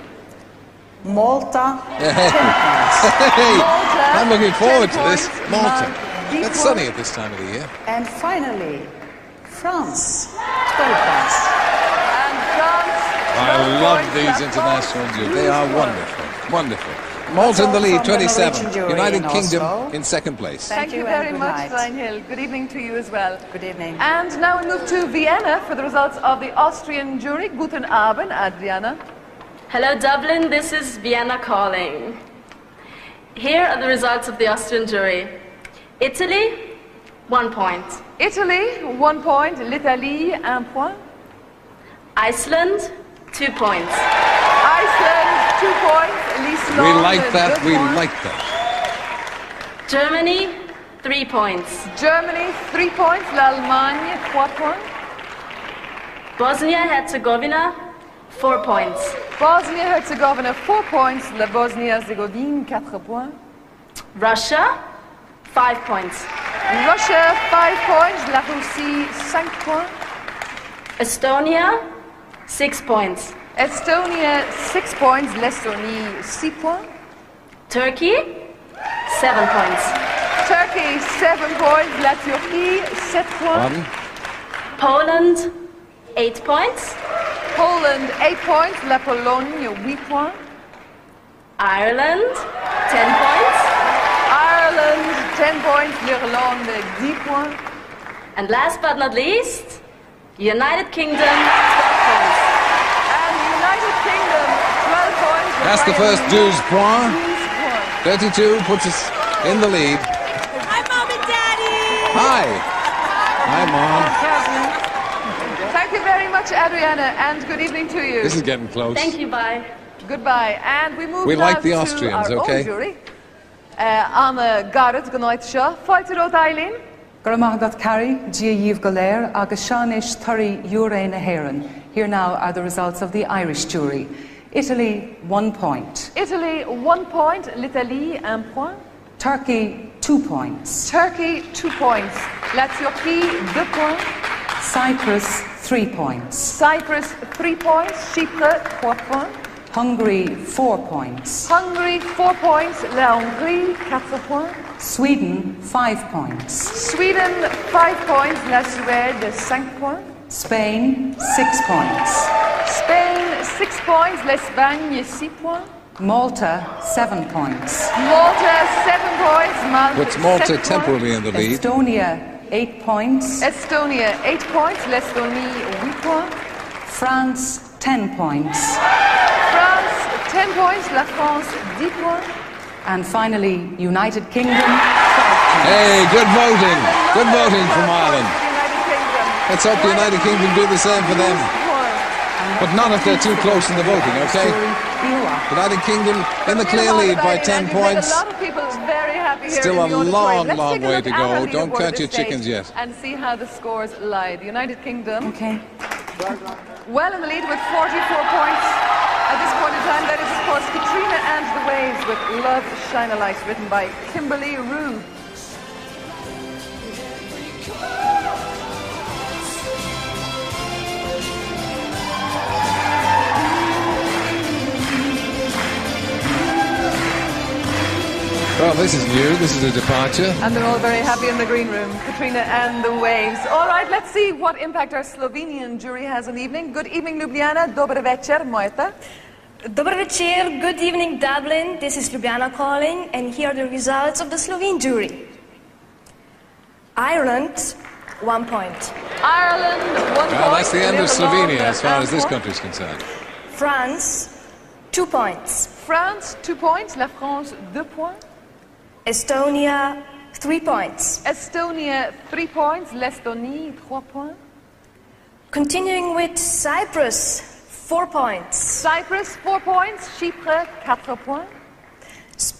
Malta, 10 Hey. points. Hey, Malta, I'm looking forward 10 to this. points. Malta. Deep That's one. sunny at this time of the year. And finally, France, 12 points. And France, I love these international duels. They are wonderful. Wonderful. Malta in the lead, 27. United Kingdom in second place. Thank you and very good much, night. Reinhild. Good evening to you as well. Good evening. And now we move to Vienna for the results of the Austrian jury. Guten Abend, Adriana. Hello Dublin, this is Vienna calling. Here are the results of the Austrian jury. Italy, 1 point. Italy, 1 point. L'Italie, 1 point. Iceland, 2 points. Iceland, 2 points. L'Islande, We like that. 2 We points. like that. Germany, 3 points. Germany, 3 points. L'Allemagne, 3 points. Bosnia-Herzegovina, 4 points. Bosnia-Herzegovina, 4 points. La Bosnie-Herzégovine, 4 points. Russia, 5 points. Russia, 5 points. La Russie, 5 points. Estonia, 6 points. Estonia, 6 points. L'Estonie, 6 points. Turkey, 7 points. Turkey, 7 points. La Turquie, 7 points. One. Poland, 8 points. Poland, 8 points. La Pologne, 8 points. Ireland, 10 points. Ireland, 10 points. L'Irlande, 10 points. And last but not least, United Kingdom, 12 points. And United Kingdom, 12 points. That's the first 12 points. 32 puts us in the lead. Hi, Mom and Daddy! Hi. Hi, Mom. Thank you very much, Adriana, and good evening to you. This is getting close. Thank you, bye. Goodbye. And we move We now like the to Austrians, our okay? own jury. Anna Garrett, good night, Shaw. Fighter Rod Eileen. Gurmagad Carey, Gia Yves Golair, Agashanish Turi Ure Naheran. Here now are the results of the Irish jury. Italy, 1 point. Italy, 1 point. L'Italie, 1 point. Turkey, 2 points. Turkey, 2 points. La Turquie, 2 points. Cyprus, 3 points. Cyprus, 3 points. Chypre, 3 points. Hungary, 4 points. Hungary, 4 points. La Hongrie, 4 points. Sweden, 5 points. Sweden, 5 points. La Suède, 5 points. Spain, 6 points. Spain, 6 points. L'Espagne, 6 points. Malta, 7 points. Malta, 7 points. Malta, Puts Malta 7 temporarily in the lead. Estonia, 8 points. Estonia, 8 points. L'Estonie, 8 points. France, 10 points. France, 10 points. La France, 10 points. And finally, United Kingdom, 12 points. Hey, good voting. Good voting from Ireland. United Kingdom. Let's hope the United Kingdom do the same for them. But not if they're too close in the voting, okay? United Kingdom in the clear lead by 10 points. A lot of people very happy here Still in the a auditorium. Let's long take a way look to at go. the Don't leaderboard count at your this chickens stage yet. And see how the scores lie. The United Kingdom. Okay. Well in the lead with 44 points. At this point in time, that is, of course, Katrina and the Waves with Love Shine a Light, written by Kimberly Rue. Well, this is new. This is a departure. And they're all very happy in the green room, Katrina and the Waves. All right, let's see what impact our Slovenian jury has on the evening. Good evening, Ljubljana. Dober večer, Mojta. Dober večer, good evening Dublin, this is Ljubljana calling, and here are the results of the Slovene jury. Ireland, 1 point. Ireland, 1 point. Well, that's the end of Slovenia as far as this country is concerned. France, 2 points. France, 2 points. La France, 2 points. Estonia, 3 points. Estonia, 3 points. L'Estonie, 3 points. Continuing with Cyprus, 4 points. Cyprus, 4 points. Chypre, 4 points.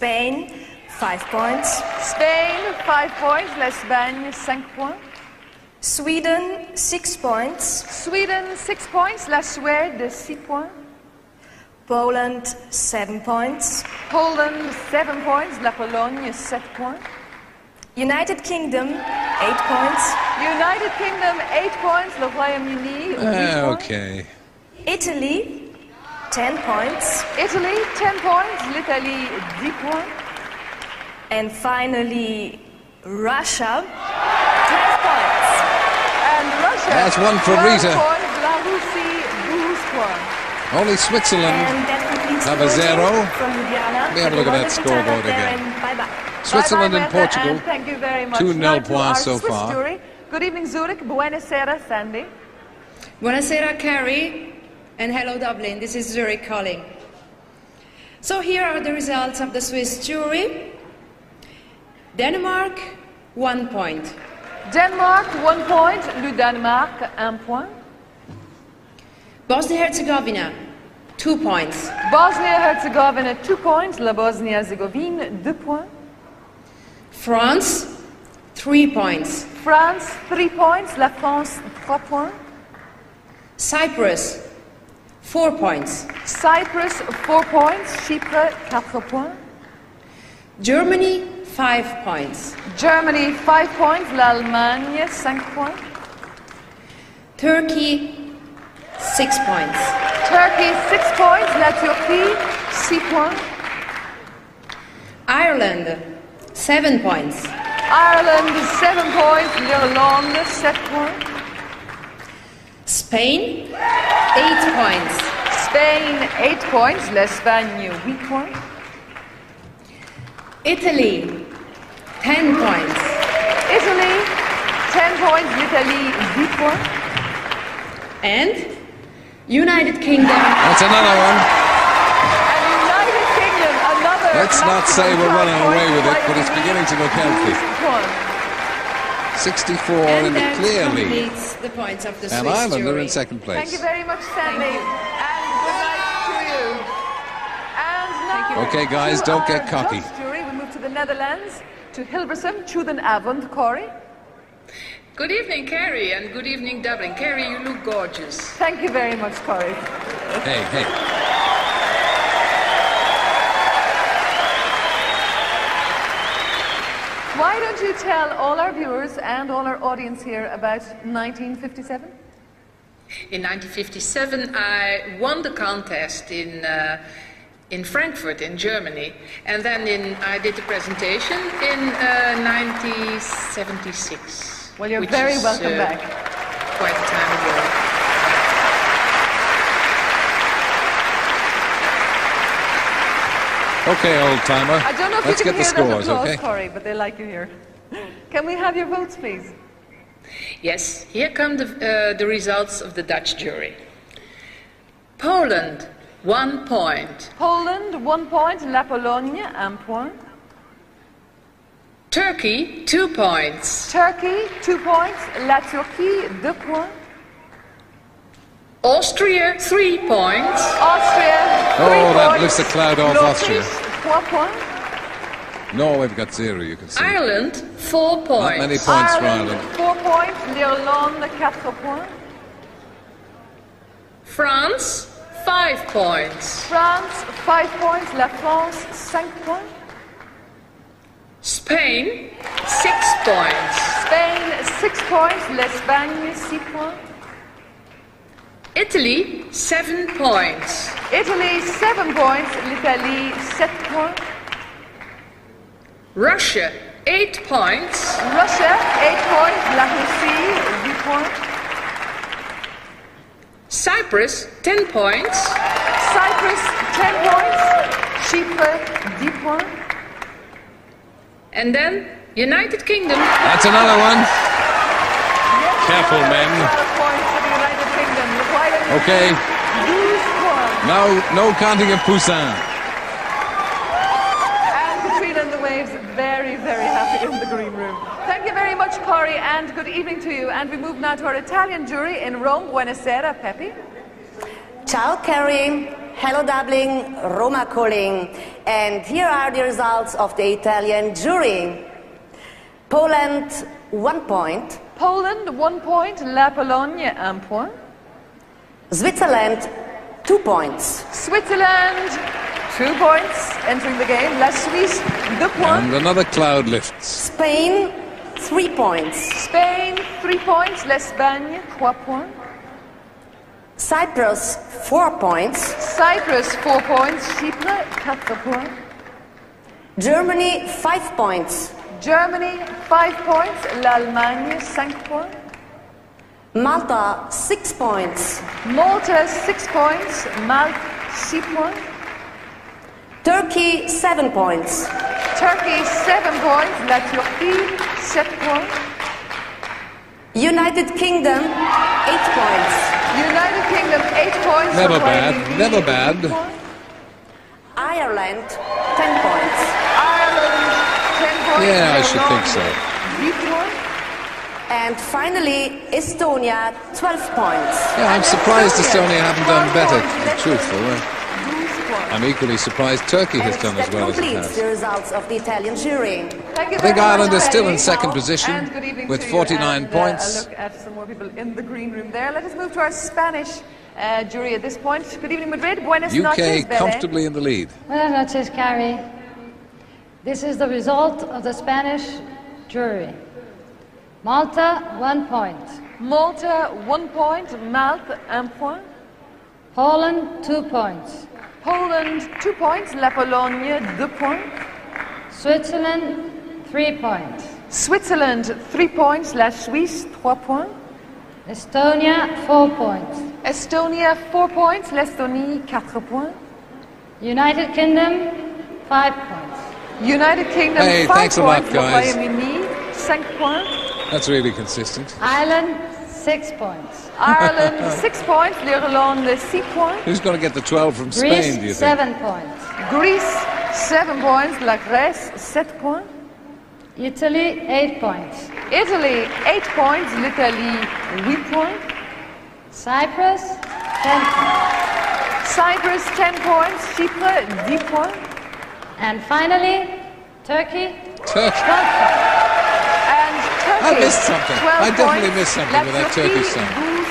Spain, 5 points. Spain, 5 points. L'Espagne, 5 points. Sweden, 6 points. Sweden, 6 points. La Suède, 6 points. Poland, 7 points. Poland, 7 points. La Pologne, 7 points. United Kingdom, 8 points. United Kingdom, 8 points. Le Royaume-Uni, 8 points. Okay. Italy, 10 points. Italy, 10 points. L'Italie, 10 points. And finally, Russia, 12 points. And Russia, That's one for 12 Rita. points. La Russie, 12 points. Only Switzerland have a 0. Let me have a look at that scoreboard again. Bye-bye. Switzerland Bye-bye, and Bertha, Portugal, and thank you very much. 2-0 Now to points our so Swiss far. jury. Good evening, Zurich. Buonasera, Sandy. Buonasera, Carrie, and hello, Dublin. This is Zurich calling. So here are the results of the Swiss jury. Denmark, 1 point. Denmark, 1 point. Le Danemark, 1 point. Bosnia-Herzegovina, 2 points. Bosnia-Herzegovina, 2 points. La Bosnie-Herzégovine, 2 points. France, 3 points. France, 3 points. La France, 3 points. Cyprus, 4 points. Cyprus, 4 points. Chypre, 4 points. Germany, 5 points. Germany, 5 points. L'Allemagne, 5 points. Turkey, 6 points. Turkey, 6 points. La Turquie, 6 points. Ireland, 7 points. Ireland, 7 points. L'Irlande, 7 points. Spain, 8 points. Spain, 8 points. L'Espagne, 8 points. Italy, 10 points. Italy, 10 points. L'Italie, 10 points. And United Kingdom. That's another one. And United Kingdom, another. Let's not say we're running away with it, but it's beginning to look healthy. 64 in the clear lead. Completes the points of the And Swiss Ireland are jury. in second place. Thank you very much, Sandy. And good night to you. And now, Okay, guys, to don't our get cocky. judge jury, we move to the Netherlands, to Hilversum, Chuden Avond, Corey. Good evening, Carrie, and good evening, Dublin. Carrie, you look gorgeous. Thank you very much, Corey. Hey, hey. Why don't you tell all our viewers and all our audience here about 1957? In 1957, I won the contest in Frankfurt, in Germany, and then I did the presentation in 1976. Well, you're which very is, welcome back. Quite a time ago. Okay, old timer. I don't know if Let's you can get the hear scores, those applause, okay? Corey, but they like you here. Can we have your votes, please? Yes, here come the results of the Dutch jury. Poland, 1 point. Poland, 1 point. La Pologne, 1 point. Turkey, 2 points. Turkey, 2 points. La Turquie, 2 points. Austria, 3 points. Austria, 3 Oh, that points. lifts the cloud off Austria. 4 points. No, we've got 0, you can see. Ireland, 4 points. Not many points for Ireland. 4 points. L'Irlande, 4 points. France, 5 points. France, 5 points. La France, 5 points. Spain, 6 points. Spain, 6 points. L'Espagne, 6 points. Italy, 7 points. Italy, 7 points. L'Italie, 7 points. Russia, 8 points. Russia, 8 points. La Russie, 8 points. Cyprus, 10 points. Cyprus, 10 points. Chypre, 10 points. And then United Kingdom. That's another one. Careful, men. 12 points for the United Kingdom. Okay. 12 points. No counting of Poussin. And Katrina and the Waves, very, very happy in the green room. Thank you very much, Corey, and good evening to you. And we move now to our Italian jury in Rome. Buonasera, Pepi. Ciao, Carrie. Hello, Dublin. Roma calling. And here are the results of the Italian jury. Poland, 1 point. Poland, 1 point. La Pologne, 1 point. Switzerland, 2 points. Switzerland, 2 points. Entering the game. La Suisse, 2 points. And another cloud lifts. Spain, 3 points. Spain, 3 points. L'Espagne, 3 points. Cyprus, 4 points. Cyprus, 4 points. Chypre, 4 points. Germany, 5 points. Germany, 5 points. L'Allemagne, 5 points. Malta, 6 points. Malta, 6 points. Malta, 6 points. Turkey, 7 points. Turkey, 7 points. La Turquie, 7 points. United Kingdom, 8 points. United Kingdom, 8 points. Never bad, never bad. Ireland, 10 points. Ireland, 10 points. Yeah, I should think so. 8 points. And finally, Estonia, 12 points. Yeah, I'm surprised Estonia haven't done better, to be truthful. I'm equally surprised Turkey has done as well as it completes has. the results of the Italian jury. I think Ireland is still in second position with 49 points. A look at some more people in the green room there. Let us move to our Spanish jury at this point. Good evening, Madrid. Buenas noches, UK comfortably in the lead. Buenas noches, Carrie. This is the result of the Spanish jury. Malta, 1 point. Malta, 1 point. Malta, 1 point. Poland, 2 points. Poland, 2 points. La Pologne, 2 points. Switzerland, 3 points. Switzerland, 3 points. La Suisse, 3 points. Estonia, 4 points. Estonia, 4 points. L'Estonie, 4 points. United Kingdom, 5 points. United Kingdom, Hey, 5 thanks a lot, points. guys. Royaume-Uni, 5 points. That's really consistent. Ireland, 6 points. Ireland, 6 points. L'Irlande, 6 points. Who's going to get the 12 from Spain, Greece, do you think? 7 points. Greece, 7 points. La Grèce, 7 points. Italy, 8 points. Italy, 8 points. L'Italie, 8 points. Cyprus, 10 points. Cyprus, 10 points. Chypre, 10 points. And finally, Turkey, Turkey. 12 points. And Turkey, I missed something. 12 I definitely points. missed something La with that Turquie, Turkish song.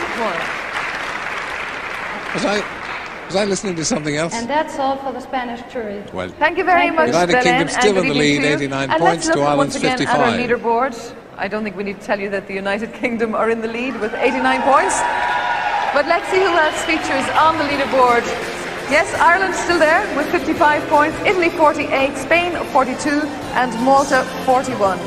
12 points. Was I listening to something else? And that's all for the Spanish jury. Well, Thank you very much, United Belen, Kingdom and still good in the evening lead, to you. 89 And points let's to look Ireland's once again 55. at our leaderboard. I don't think we need to tell you that the United Kingdom are in the lead with 89 points. But let's see who else features on the leaderboard. Yes, Ireland's still there with 55 points, Italy 48, Spain 42, and Malta 41.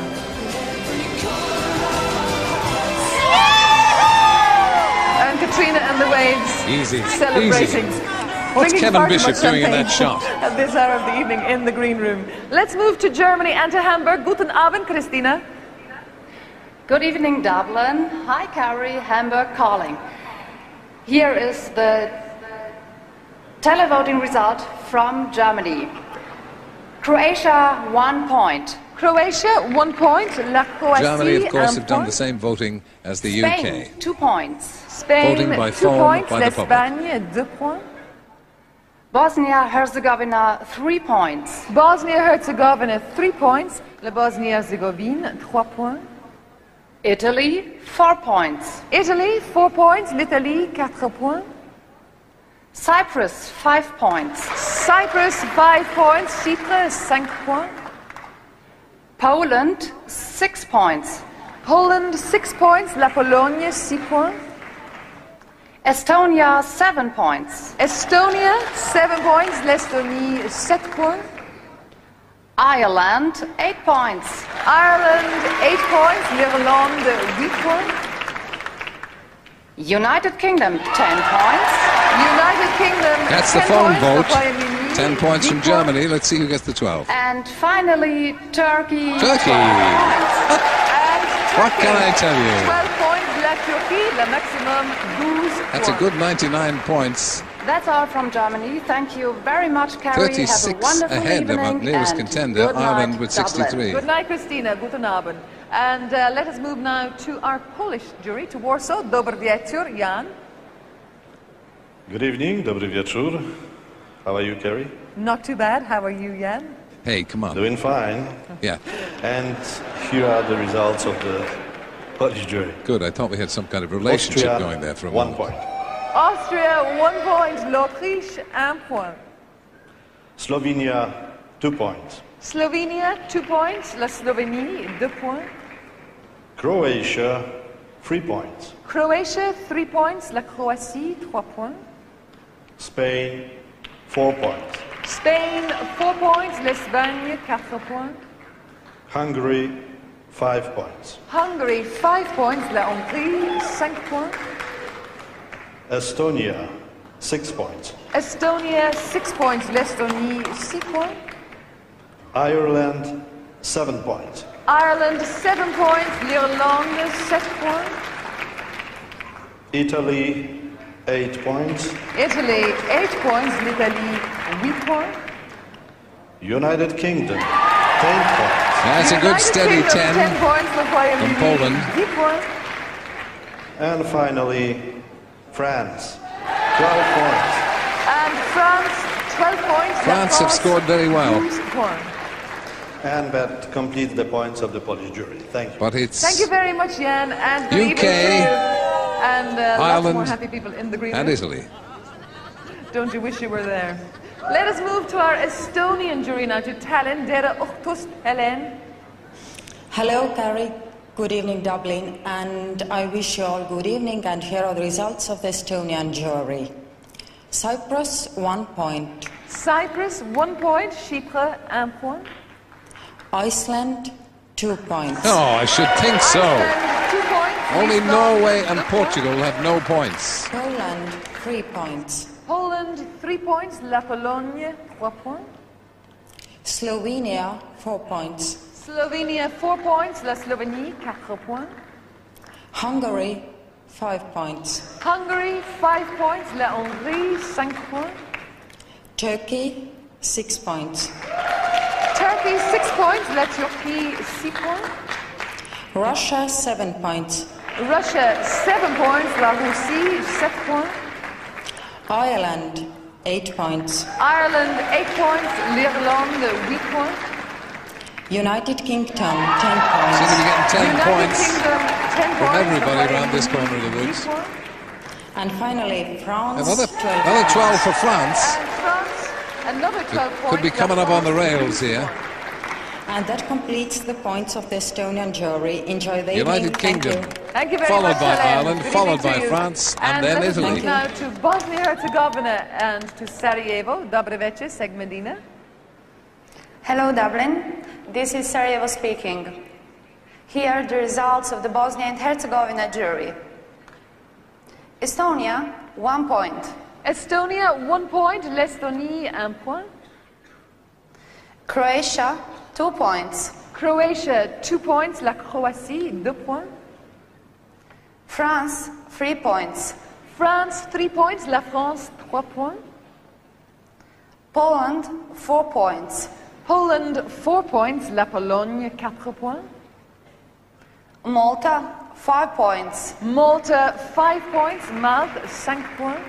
And Katrina and the Waves Easy, celebrating. easy. What's Drinking Kevin far too Bishop much doing in that champagne shot? At this hour of the evening in the green room. Let's move to Germany and to Hamburg. Guten Abend, Christina. Good evening, Dublin. Hi, Carrie. Hamburg calling. Here is the televoting result from Germany. Croatia, 1 point. Croatia, 1 point. La Croatie, Germany, of course, 1 have done point. the same voting as the Spain, UK. 2 points. Spain, Voting by 2 phone points. by the public. L'Espagne, 2 points. Bosnia-Herzegovina, 3 points. Bosnia-Herzegovina, 3 points. La Bosnie-Herzégovine, 3 points. Italy, 4 points. Italy, 4 points. L'Italie, 4 points. Cyprus, 5 points. Cyprus, 5 points. Chypre, 5 points. Poland, 6 points. Poland, 6 points. La Pologne, 6 points. Estonia, 7 points. Estonia, 7 points. L'Estonie, 7 points. Ireland, 8 points. Ireland, 8 points. L'Irlande, 8 points. United Kingdom, 10 points. United Kingdom, That's the 10 phone points. vote. Royaume-Uni, 10 points from 8 Germany. Let's see who gets the 12. And finally, Turkey. Turkey. What can I tell you? 12 points. La Turquie, le maximum 12 That's a points. good 99 points. That's all from Germany. Thank you very much, Carrie. 36 Have a wonderful ahead of our evening nearest and contender, good night, Ireland with Dublin. 63. Good night, Christina. Guten Abend. And let us move now to our Polish jury, to Warsaw. Dobry wieczór, Jan. Good evening, dobry wieczór. How are you, Carrie? Not too bad. How are you, Jan? Hey, come on. Doing fine. Yeah. And here are the results of the Polish jury. Good. I thought we had some kind of relationship Austria, going there for a 1 moment. point. Austria, 1 point. L'Autriche, 1 point. Slovenia, 2 points. Slovenia, 2 points. La Slovénie, 2 points. Croatia, 3 points. Croatia, 3 points. La Croatie, 3 points. Spain, 4 points. Spain, 4 points. L'Espagne, 4 points. Hungary, 5 points. Hungary, 5 points. La Hongrie, 5 points. Estonia, 6 points. Estonia, 6 points. L'Estonie, 6 points. Ireland, 7 points. Ireland, 7 points. L'Irlande, 7 points. Italy, 8 points. Italy, 8 points. L'Italie, 8 points. United Kingdom, 10 points. That's a good steady 10 10 points from Poland. 10 points. And finally, France, 12 points. And France, 12 points. France have scored very well. 12 points. And that completes the points of the Polish jury. Thank you. But it's Thank you very much, Jan. And good UK, evening to you. And lots more Ireland, happy people in the green and room. Italy. Don't you wish you were there? Let us move to our Estonian jury now, to Tallinn. Dere Ohtust, Helen. Hello, Carrie. Good evening, Dublin. And I wish you all good evening. And here are the results of the Estonian jury. Cyprus, 1 point. Cyprus, 1 point. Chypre, 1 point. Iceland, 2 points. Oh, I should think so. Iceland, 2 points. Only Lisbon, Norway and 1 point. Portugal have no points. Poland, 3 points. Poland, 3 points. La Pologne, 3 points. Slovenia, 4 points. Slovenia, 4 points. La Slovénie, 4 points. Hungary, 5 points. Hungary, 5 points. La Hongrie, 5 points. Turkey, 6 points. Turkey, 6 points. La Turquie, 6 points. Russia, 7 points. Russia, 7 points. La Russie, 7 points. Ireland, 8 points. Ireland, 8 points. L'Irlande, 8 points. United Kingdom, 10 points. Seem to be getting 10 United points Kingdom, 10 from points. everybody around this corner of the woods. And finally, France, Another 12 12 points. for France. And France, another 12 points. Could be coming up on the rails here. And that completes the points of the Estonian jury. Enjoy the United evening. Thank Kingdom, you. Thank you very followed much, by Helen. Ireland, Good followed evening by to you. France, and then let us Italy. move now to Bosnia-Herzegovina and to Sarajevo. Dobre večer, Segmedina. Hello, Dublin. This is Sarajevo speaking. Here are the results of the Bosnia and Herzegovina jury. Estonia, 1 point. Estonia, 1 point. L'Estonie, 1 point. Croatia, 2 points. Croatia, 2 points. La Croatie, 2 points. France, 3 points. France, 3 points. La France, 3 points. Poland, 4 points. Poland, 4 points. La Pologne, 4 points. Malta, 5 points. Malta, 5 points. Malte, 5 points.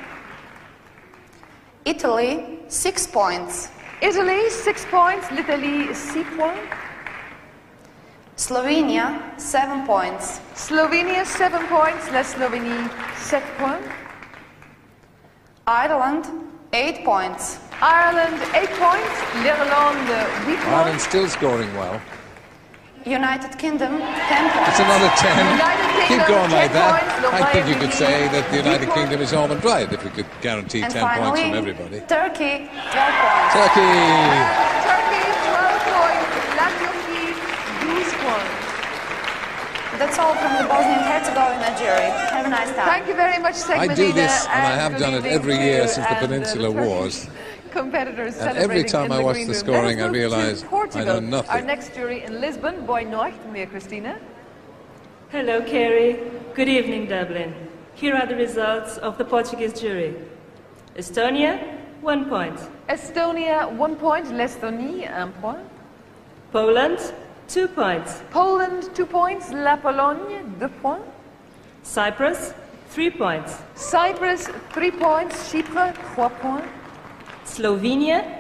Italy, 6 points. Italy, 6 points. L'Italie, 6 points. Slovenia, 7 points. Slovenia, 7 points. La Slovénie, 7 points. Ireland, 8 points. Ireland, 8 points. L'Irlande, 8 points. Ireland still scoring well. United Kingdom, 10 points. It's another 10. United Keep Kingdom, going like 10 that. points. I think you could say that the United points. Kingdom is home and dry if we could guarantee And 10 points finally, from everybody. Turkey, 12 points. Turkey! Turkey, 12 points. La Turquie, 12 points. That's all from the Bosnia and Herzegovina jury. Have a nice time. Thank you very much, Segmedina. I do this, and I have good done it evening every to year you since the and, Peninsula Turkish Wars. Competitors And every celebrating time in I the watch green the room. scoring, Let I us move to realise I Portugal. know nothing. Our next jury in Lisbon, Boa Noite, Maria Cristina. Hello, Kerry. Good evening, Dublin. Here are the results of the Portuguese jury. Estonia, 1 point. Estonia, 1 point. L'Estonie, 1 point. Poland, 2 points. Poland, 2 points. La Pologne, 2 points. Cyprus, 3 points. Cyprus, 3 points. Chypre, 3 points. Slovenia,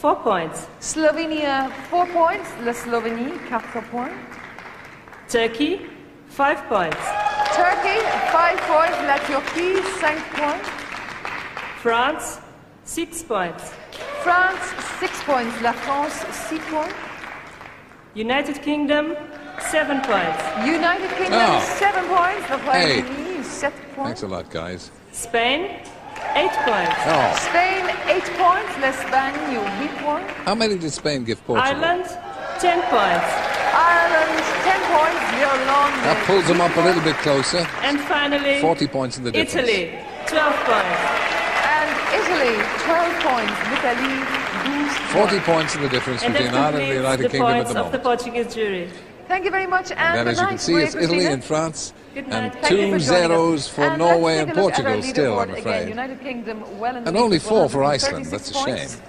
4 points. Slovenia, 4 points. La Slovénie, 4 points. Turkey, 5 points. Turkey, 5 points. La Turquie, 5 points. France, 6 points. France, 6 points. La France, 6 points. United Kingdom, 7 points. United Kingdom, 7 points. Le Hey. Royaume-Uni, 7 points. Thanks a lot, guys. Spain, 8 points. Oh. Spain, 8 points. L'Espagne, 8 points. How many did Spain give Portugal? Ireland, 10 points. Ireland, 10 points. L'Irlande, That pulls them up a little bit closer. And finally, 40 points in the difference. Italy, 12 points. And Italy, 12 points. L'Italie, 40 points in the difference And between that Ireland and the completes United the Kingdom at points the of the moment. Portuguese jury. Thank you very much. And then, as you can see, it's Italy and France, Good and night. Thank you 2 for joining us. zeros for And Norway let's and take a look at our Portugal still, I'm leaderboard afraid. again. United Kingdom well in the And lead only with 4 for 136 Iceland. That's a points. shame.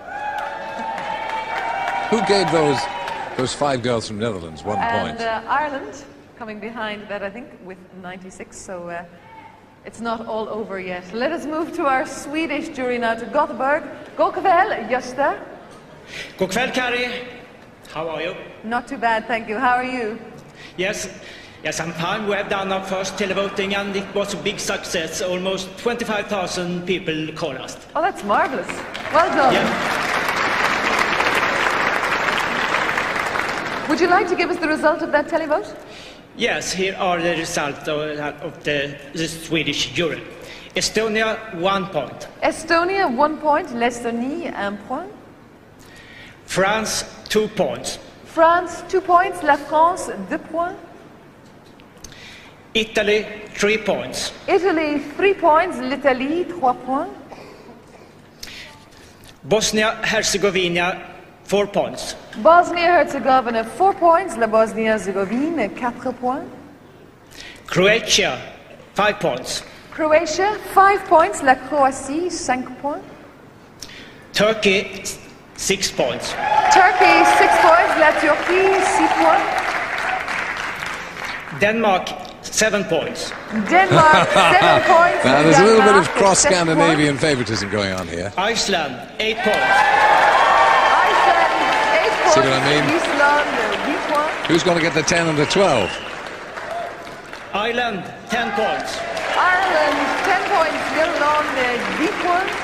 Who gave those 5 girls from Netherlands 1 point? And Ireland coming behind that, I think, with 96. So it's not all over yet. Let us move to our Swedish jury now, to Gothenburg. God kväll, Gösta. God kväll, Carrie. How are you? Not too bad, thank you. How are you? Yes, I'm fine. We have done our first televoting and it was a big success. Almost 25,000 people called us. Oh, that's marvelous. Well done. Would you like to give us the result of that televote? Yes, here are the results of the Swedish jury. Estonia, 1 point. Estonia, 1 point. L'Estonie, 1 point. France, 2 points. France, 2 points. La France, 2 points. Italy, 3 points. Italy, 3 points. L'Italie, 3 points. Bosnia-Herzegovina, 4 points. Bosnia-Herzegovina, 4 points. La Bosnie-Herzégovine, 4 points. Croatia, 5 points. Croatia, 5 points. La Croatie, 5 points. Turkey, 6 points. Turkey, 6 points. La Turquie, 6 points. Denmark, 7 points. Denmark, 7 points. Now, there's a little bit of Denmark, cross-Scandinavian favoritism going on here. Iceland, 8 points. Iceland, 8 points. See what I mean? Iceland, 8 points. Who's going to get the 10 and the 12? Ireland, 10 points. Ireland, 10 points. Irlande, 10 points.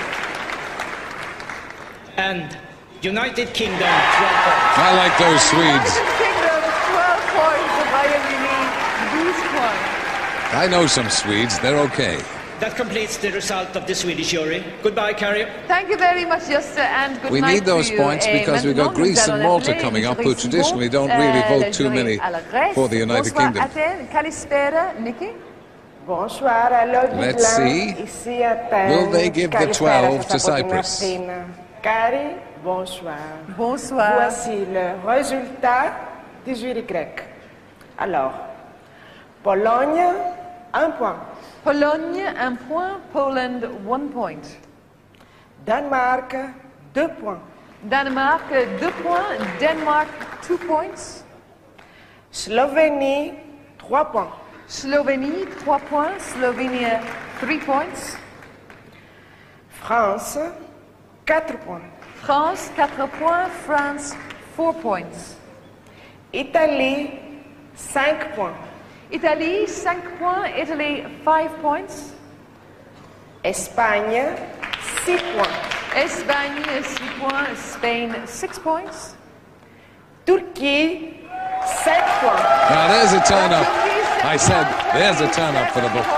And United Kingdom, 12 points. I like those Swedes. United Kingdom, 12 points. The Royaume-Uni, 10 points. I know some Swedes. They're okay. That completes the result of the Swedish jury. Goodbye, Carrie. Thank you very much, Gösta, and good We night need those to you. points because we've got Greece and Malta coming up, who traditionally don't really vote too many for the United Kingdom. Athènes, Kalispera, Nikki. Bonsoir, hello Let's see. Ici Athènes. Will they give the 12 to Cyprus? Carrie, bonsoir. Bonsoir. Voici le résultat du jury grec. Alors, Pologne, 1 point. Pologne, 1 point. Poland, 1 point. Danemark, 2 points. Danemark, 2 points. Denmark, 2 points. Slovénie, 3 points. Slovénie, 3 points. Slovenia, 3 points. France, 4 points. France, 4 points. France, 4 points. Italie, 5 points. Italie, 5 points. Italy, 5 points. Espagne, 6 points. Espagne, 6 points. Spain, 6 points. Turquie, 7 points. Now, there's a turn-up. I said, there's a turn-up for the book.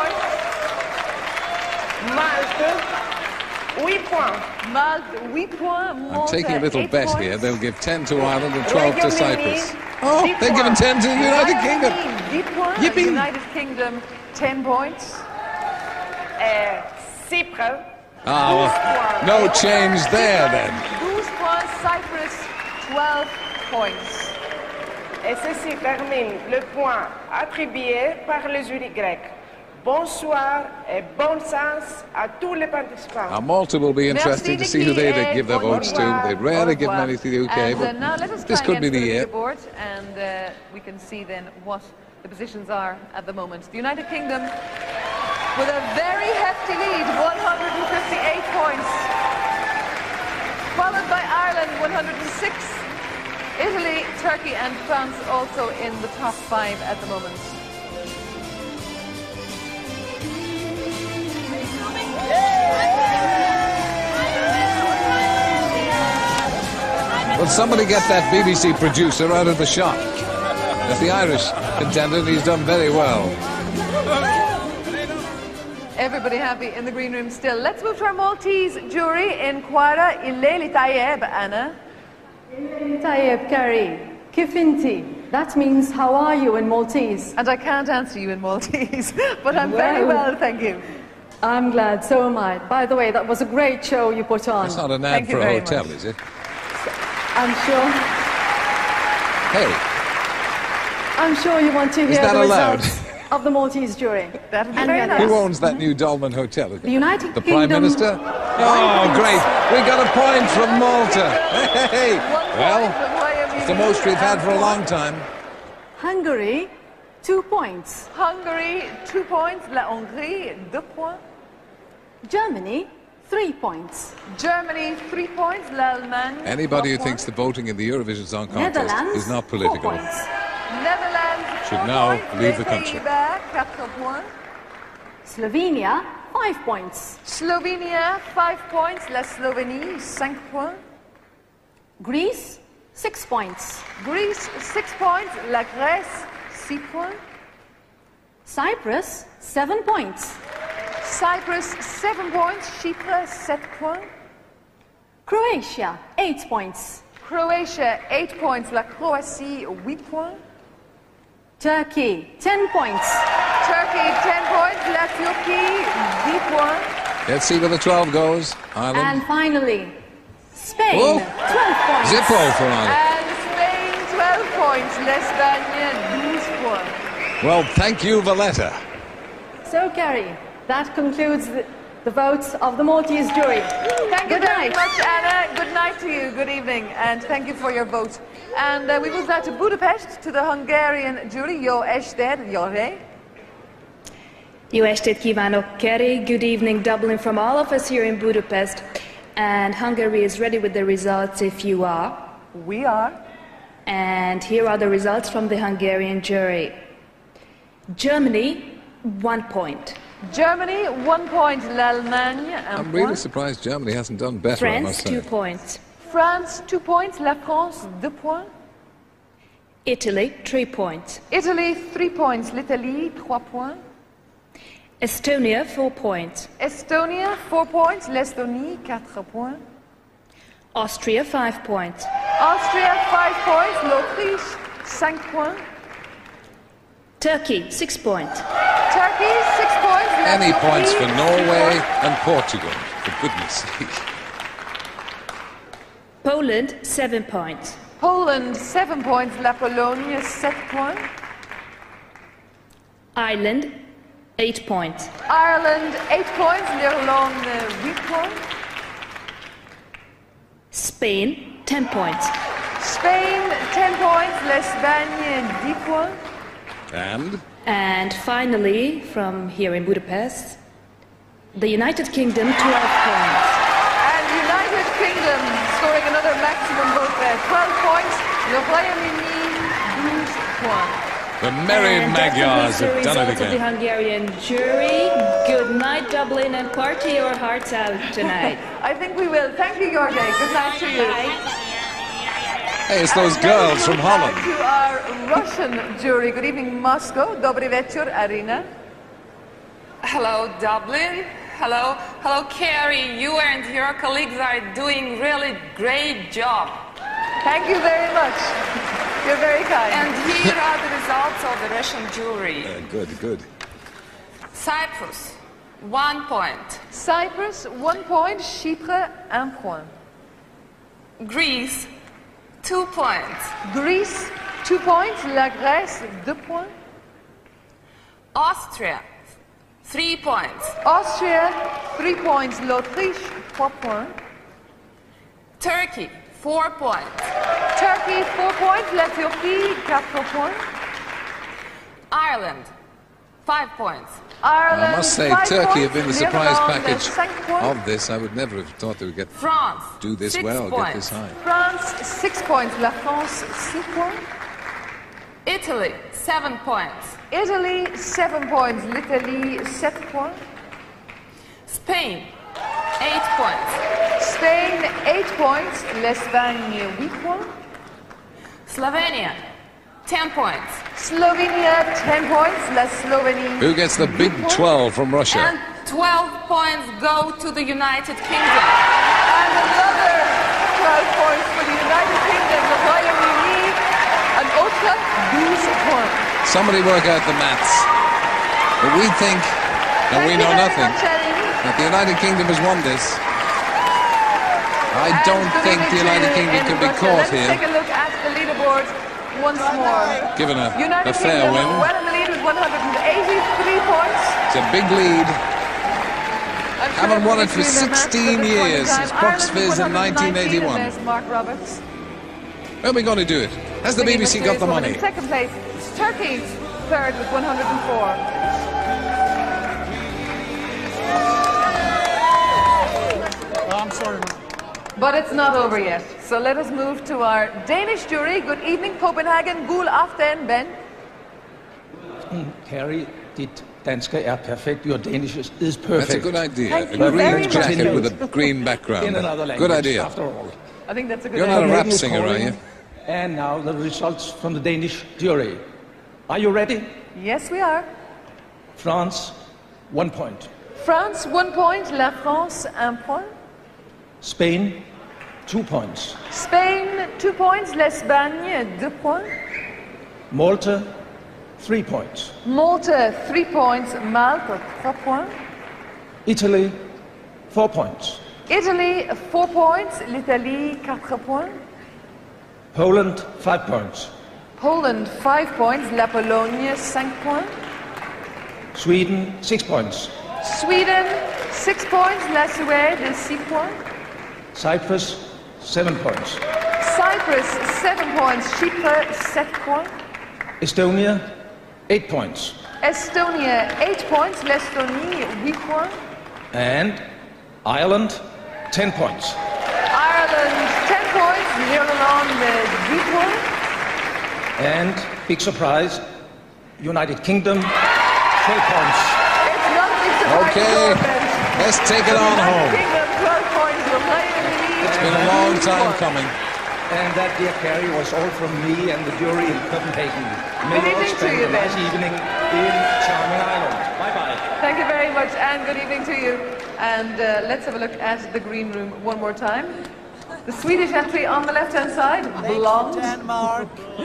Malte, 8 points. Malte, 8 points. I'm taking a little bet here. They'll give 10 to Ireland and 12 to Cyprus. Oh, they're giving 10 to the United Kingdom. Yippee! United Kingdom, 10 points. Cyprus. Ah, well, no change there then. 12 points. Cyprus, 12 points. Et ceci termine le point attribué par le jury grec. Bonsoir et bon sens à tous les participants. Now, Malta will be interesting to see who they give their votes to. They rarely give many to the UK, And, now let us but this try could and be get the to year. leaderboard, and we can see then what the positions are at the moment. The United Kingdom with a very hefty lead, 158 points. Followed by Ireland Ireland 106. Italy, Turkey and France also in the top 5 at the moment. Will somebody get that BBC producer out of the shop? That's the Irish contender, and he's done very well. Everybody happy in the green room still. Let's move to our Maltese jury in Quara. Ileli Tayeb, Anna. Tayeb, Kerry. Kif inti? That means how are you in Maltese? And I can't answer you in Maltese, but I'm very well, thank you. I'm glad, so am I. By the way, that was a great show you put on. That's not an ad for a hotel, is it? I'm sure. Hey. I'm sure you want to hear that the allowed? results of the Maltese jury. That would be very nice. Who owns that new Dolmen Hotel? The United The Kingdom. Prime Minister? Oh, great. We got a point from Malta. Hey. Well, it's the most we've had for a long time. Hungary, 2 points. Hungary, 2 points. La Hongrie, 2 points. Germany, 3 points. Germany, 3 points. L'Allemagne. Anybody who thinks the voting in the Eurovision Song Contest is not political Netherlands should now leave the country. 4 points. Slovenia, 5 points. Slovenia, 5 points. La Slovénie, 5 points. Greece, 6 points. Greece, 6 points. La Grèce, 6 points. Cyprus, 7 points. Cyprus, 7 points. Chypre, 7 points. Croatia, 8 points. Croatia, 8 points. La Croatie, 8 points. Turkey, 10 points. Turkey, 10 points. La Turquie, 10 points. Let's see where the 12 goes. Ireland. And finally, Spain, Whoa. 12 points. Zippo for Ireland. And Spain, 12 points. L'Espagne, 12 points. Well, thank you, Valletta. So, Kerry, that concludes the votes of the Maltese jury. Thank you very much, Anna. Good night to you. Good evening. And thank you for your vote. And we move now to Budapest, to the Hungarian jury. Jó estét, Jorge. Jó estét kívánok, Kerry. Good evening, Dublin, from all of us here in Budapest. And Hungary is ready with the results if you are. We are. And here are the results from the Hungarian jury. Germany, 1 point. Germany, 1 point. L'Allemagne, I'm really surprised Germany hasn't done better, I must France, say. 2 points. France, 2 points. La France, 2 points. Italy, 3 points. Italy, 3 points. L'Italie, 3 points. Estonia, 4 points. Estonia, 4 points. L'Estonie, 4 points. Austria, 5 points. Austria, 5 points. L'Autriche, 5 points. Turkey, 6 points. Turkey, 6 points. Any points for Norway and Portugal, for goodness sake. Poland, 7 points. Poland, 7 points. La Pologne, 7 points. Ireland, 8 points. Ireland, 8 points. L'Irlande, 8 points. Spain, 10 points. Spain, 10 points. L'Espagne, 10 points. And finally, from here in Budapest, the United Kingdom, 12 points. And United Kingdom scoring another maximum vote there, 12 points. Le Royaume-Uni, 12 points. The merry Magyars have done it Of the again. Hungarian jury. Good night, Dublin, and party your hearts out tonight. I think we will. Thank you, Jorge. Good night to you. Hey, it's those girls from Holland. To our Russian jury. Good evening, Moscow. Dobry вечер, Arina. Hello, Dublin. Hello, Kerry. You and your colleagues are doing really great job. Thank you very much. You're very kind. And here are the results of the Russian jury. Good. Cyprus, 1 point. Cyprus, 1 point. Chypre, 1 point. Greece, 2 points. Greece, 2 points. La Grèce, 2 points. Austria, 3 points. Austria, 3 points. L'Autriche, 3 points. Turkey, 4 points. Turkey, 4 points. La Turquie, 4 points. Ireland, 5 points. Ireland, I must say, 5 Turkey have points. been the surprise Netherlands, package 5 points. of this. I would never have thought they would France, do this 6 well, points. get this high. France, 6 points. La France, 6 points. Italy, 7 points. Italy, 7 points. L'Italie, 7 points. Spain, 8 points. Spain, 8 points. L'Espagne, 8 points. Slovenia, 10 points. Slovenia, 10 points. La Slovenie. Who gets the big 12 from Russia? And 12 points go to the United Kingdom. And another 12 points for the United Kingdom. The Royaume-Uni and Autre, 12 points. Somebody work out the maths. But we think, and we know nothing, that the United Kingdom has won this. I don't think the United Kingdom can be caught here. Let's take a look at the leaderboard once more. Given a fair Kingdom win. well in the lead with 183 points. It's a big lead. I'm sure Haven't won it for everybody's doing 16 their maths at this point in years time. since Box Ireland Fizz in 119, 1981. There's Mark Roberts. When are we going to do it? Has the BBC got the money? In second place, Turkey, third with 104. I'm sorry. But it's not over yet. So let us move to our Danish jury. Good evening, Copenhagen. God aften, Ben. Carrie, dit danske er perfekt. Your Danish is perfect. That's a good idea. Thank A you very green much. jacket with a green background. In another language, Good idea. after all. I think that's a good You're idea. not a rap singer, are you? And now the results from the Danish jury. Are you ready? Yes, we are. France, 1 point. France, 1 point. La France, 1 point. Spain, 2 points. Spain, 2 points. L'Espagne, 2 points. Malta, 3 points. Malta, 3 points. Malte, 3 points. Italy, 4 points. Italy, 4 points. L'Italie, 4 points. Poland, 5 points. Poland, 5 points. La Pologne, 5 points. Sweden, 6 points. Sweden, 6 points. La Suède, 6 points. Cyprus, 7 points. Cyprus, 7 points. Chypre, 7 points. Estonia, 8 points. Estonia, 8 points. L'Estonie, 8 points. And Ireland, 10 points. Ireland, 10 points. L'Irlande, 8 points. And, big surprise, United Kingdom, 12 points. It's not a big surprise. Okay, let's take it on home. Kingdom, 12 points. It's been a long time coming. And that, dear Carrie, was all from me and the jury in Copenhagen. May you all spend a nice evening in charming Ireland. Bye-bye. Thank you very much, and good evening to you. And let's have a look at the green room one more time. The Swedish entry on the left-hand side, blonde. Denmark.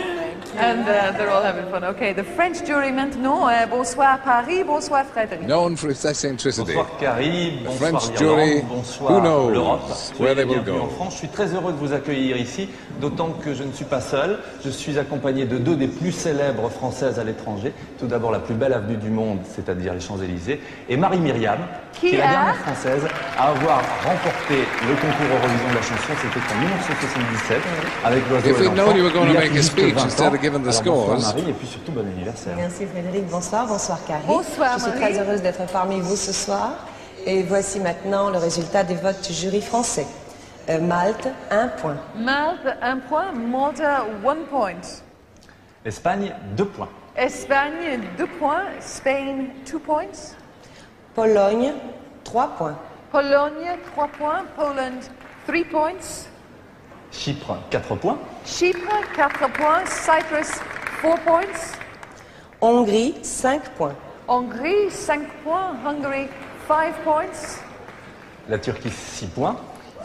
And they're all having fun. Okay, the French jury maintenant. Bonsoir Paris, bonsoir Frédéric. Known for its eccentricity. Bonsoir Carrie, The bonsoir French jury, Irlande, bonsoir who knows l'Europe. where they will Bienvenue go. en France. Je suis très heureux de vous accueillir ici, d'autant que je ne suis pas seul. Je suis accompagné de 2 des plus célèbres françaises à l'étranger. Tout d'abord la plus belle avenue du monde, c'est-à-dire les Champs-Élysées, et Marie-Myriam, qui est la dernière française à avoir remporté le concours Eurovision de la chanson. C'était en 1977 avec l'Oiseau If et we'd known you were l'Enfant. going to Il y a make a tout juste speech 20 instead ans. of giving the Alors, scores. bonsoir Marie, et puis surtout bon anniversaire. Merci Frédéric, bonsoir, bonsoir Carrie. Bonsoir, Je suis Marie. très heureuse d'être parmi vous ce soir. Et voici maintenant le résultat des votes du jury français. Malte, 1 point. Malte, 1 point. Malta, 1 point. Espagne, 2 points. Espagne, 2 points. Spain, 2 points. Pologne, 3 points. Pologne, 3 points. Poland, 3 points. Chypre, 4 points. Chypre, 4 points. Cyprus, 4 points. Hongrie, 5 points. Hongrie, 5 points. Hungary, 5 points. La Turquie, 6 points.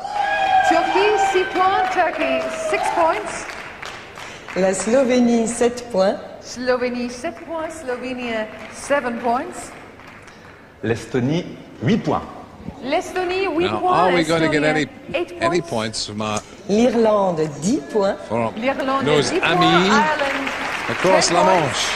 Turkey, 6 points. Turkey, 6 points. La Slovénie, 7 points. Slovénie, 7 points. Slovenia, 7 points. L'Estonie, 8 points. L'Estonie, 8 Now, points. are we going to get Estonia, 8 any points. points from our L'Irlande, 10 points. from L'Irlande, nos 10 points. amis Ireland, across 10 la points. Manche?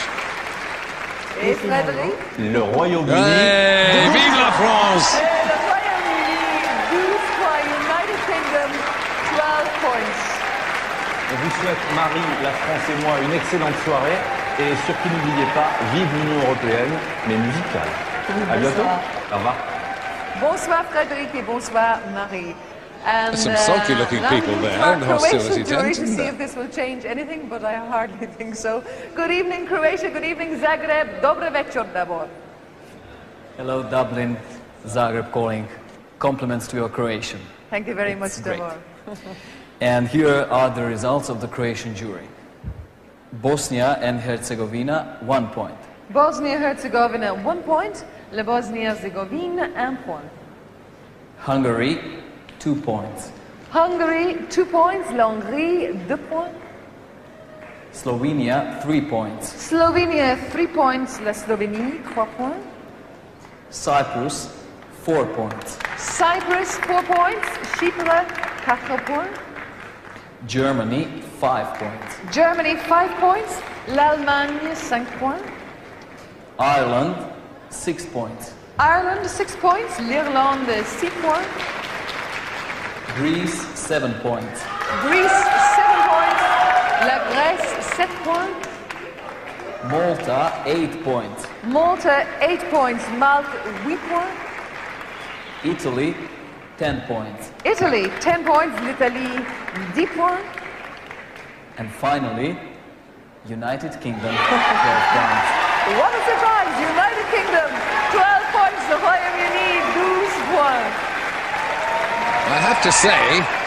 Et Frédéric? Le Royaume-Uni, Hey, vive la France! Et le Royaume-Uni, 12 points. United Kingdom, 12 points. on vous souhaite, Marie, la France et moi, une excellente soirée. Et surtout, n'oubliez pas, vive l'Union européenne, mais musicale. À bientôt. Au revoir. Bonsoir Frédéric et bonsoir Marie. And, There's some sulky-looking people there in the hostility tent, to isn't see there? if this will change anything, but I hardly think so. Good evening, Croatia. Good evening, Zagreb. Dobre večer, Davor. Hello, Dublin. Zagreb calling. Compliments to your Croatian. Thank you very much, great. Davor. And here are the results of the Croatian jury. Bosnia and Herzegovina, 1 point. Bosnia-Herzegovina, 1 point. La Bosnie-Herzegovina, 1 point. Hungary, 2 points. Hungary, 2 points. La Hongrie, 2 points. Slovenia, 3 points. Slovenia, 3 points. La Slovénie, 3 points. Cyprus, 4 points. Cyprus, 4 points. Chypre, 4 points. Germany, 5 points. Germany, 5 points. L'Allemagne, 5 points. Ireland, 6 points. Ireland, 6 points. L'Irlande, 6 points. Greece, 7 points. Greece, 7 points. La Grèce, 7 points. Malta, 8 points. Malta, 8 points. Malte, 8 points. Italy, 10 points. Italy, 10 points. L'Italie, 10 points. And finally, United Kingdom, 12 points. What a surprise! United Kingdom, 12 points. The higher you need, 12 points. I have to say,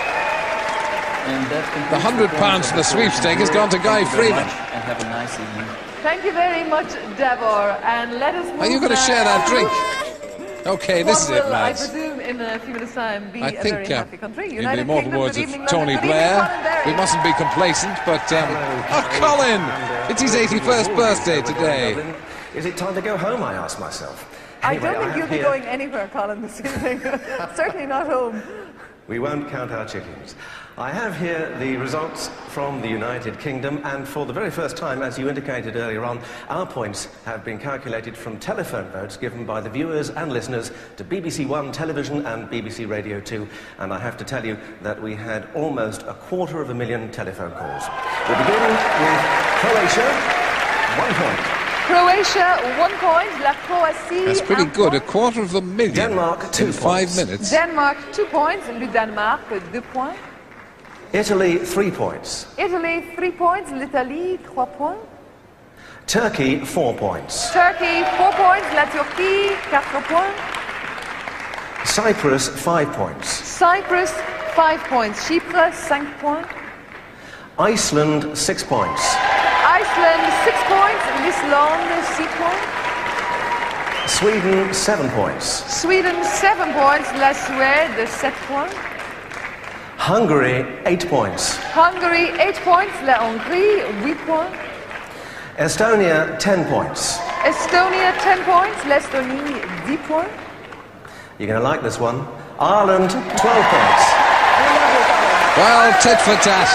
the £100 for the sweepstake has gone to Guy Freeman. And have a nice evening. Thank you very much, Davor. And let us move. Are you going to share that drink? Okay, this is it, I lads. presume in a few minutes' time be I a think very happy country. in the United immortal Kingdom, words good of evening, Tony London. Good evening, Blair, Colin Berry. we mustn't be complacent, but Colin, it's his 81st birthday today. Is it time to go home, I ask myself. I Anyway, don't think you'll have be here- going anywhere, Colin, this evening. Certainly not home. We won't count our chickens. I have here the results from the United Kingdom, and for the very first time, as you indicated earlier on, our points have been calculated from telephone votes given by the viewers and listeners to BBC One Television and BBC Radio 2, and I have to tell you that we had almost 250,000 telephone calls. We begin with Croatia, 1 point. Croatia, 1 point. La Croatie. That's pretty good, 250,000 Denmark, 2 in 5 points. minutes. Denmark, 2 points. Le Danemark, 2 points. Italy, 3 points. Italy, 3 points. L'Italie, 3 points. Turkey, 4 points. Turkey, 4 points. La Turquie, 4 points. Cyprus, 5 points. Cyprus, 5 points. Chypre, 5 points. Iceland, 6 points. Iceland, 6 points. L'Islande, 6 points. Sweden, 7 points. Sweden, 7 points. La Suède, 7 points. Hungary, 8 points. Hungary, 8 points. La Hongrie, 8 points. Estonia, 10 points. Estonia, 10 points. L'Estonie, 10 points. You're going to like this one. Ireland, 12 points. Well, tit for tat.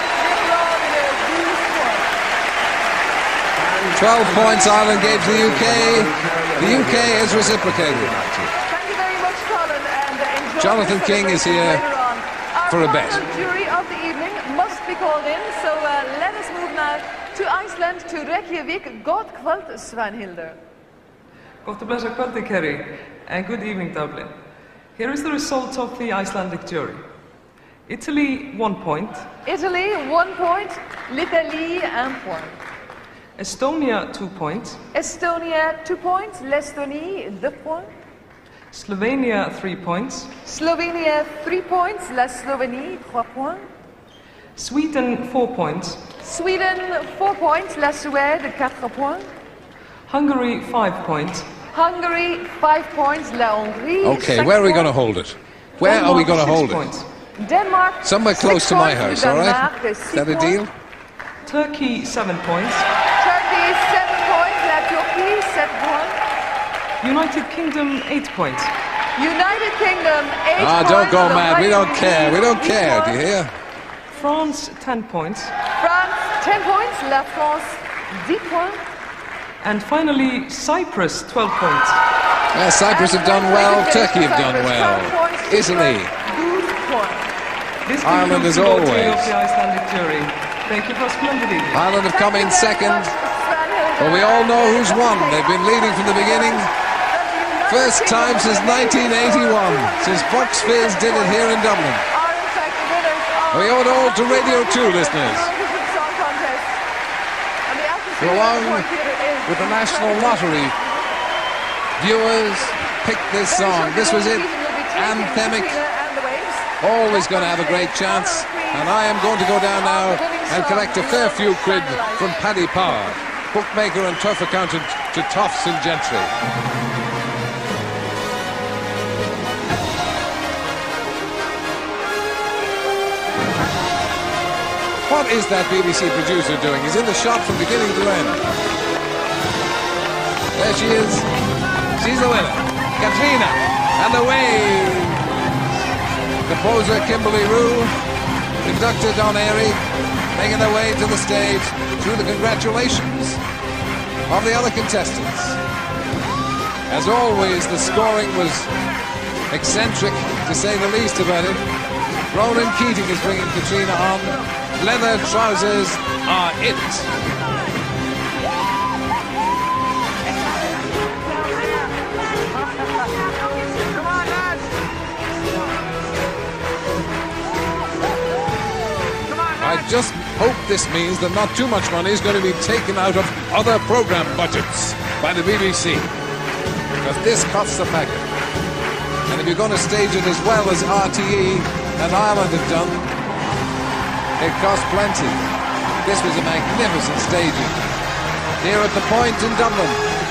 12 points Ireland gave to the UK. The UK has reciprocated. Thank you very much, Colin. And enjoy Jonathan the King is celebration here later on. for a Our bet. final jury of the evening must be called in, so let us move now to Iceland, to Reykjavik. God kvöld, Svanhildur. Gott och blessa kvöldi, Kerry, and good evening, Dublin. Here is the result of the Icelandic jury. Italy, 1 point. Italy, 1 point. L'Italie, 1 point. Estonia, 2 points. Estonia, 2 points. L'Estonie, 2 points. Slovenia, 3 points. Slovenia, 3 points. La Slovénie, 3 points. Sweden, 4 points. Sweden, 4 points. La Suède, 4 points. Hungary, 5 points. Hungary, 5 points. La Hongrie, Okay, 5 where are we going to points. hold it? Where are we going to hold points. it? Denmark, Somewhere 6 close to my points. house, all right? Denmark, Is that a deal? Turkey, 7 points. Turkey, 7 points. La Turquie, 7 points. United Kingdom, 8 points. United Kingdom, 8 Ah, points. don't go The mad. We don't Mighty care. We don't 8 care. Do you points. hear? France, 10 points. France, 10 points. La France, 10 points. And finally, Cyprus, 12 points. Cyprus have done well. Turkey have done well. Italy. 12 points. This Ireland concludes as the voting always. of the Icelandic jury. Thank you for a splendid evening. Ireland have come in second. Well, we all know who's won. They've been leading from the beginning. First time since 1981, since Fox Fizz did it here in Dublin. We owe it all to Radio 2 listeners, who, along with the National Lottery viewers, picked this song. This was it, anthemic, always going to have a great chance. And I am going to go down now and collect a fair few quid from Paddy Power, bookmaker and turf accountant to Toffs and Gentry. What is that BBC producer doing? He's in the shot from beginning to end. There she is. She's the winner. Katrina and the wave. Composer Kimberly Rue, conductor Don Airy, making their way to the stage through the congratulations of the other contestants. As always, the scoring was eccentric, to say the least about it. Ronan Keating is bringing Katrina on. Leather trousers are it. I just hope this means that not too much money is going to be taken out of other programme budgets by the BBC, because this costs a packet. And if you're going to stage it as well as RTE and Ireland have done, it costs plenty. This was a magnificent staging here at the Point in Dublin.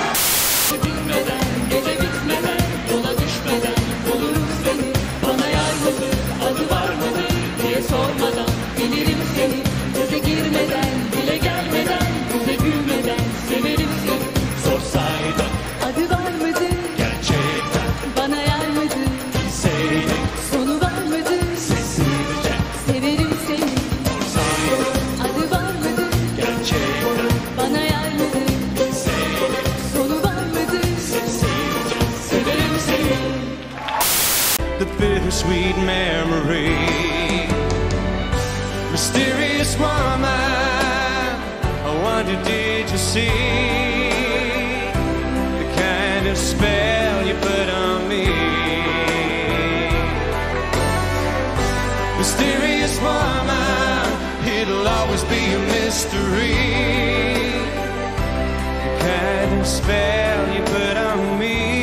Sweet memory, mysterious woman, I wonder did you see the kind of spell you put on me? Mysterious woman, it'll always be a mystery, the kind of spell you put on me.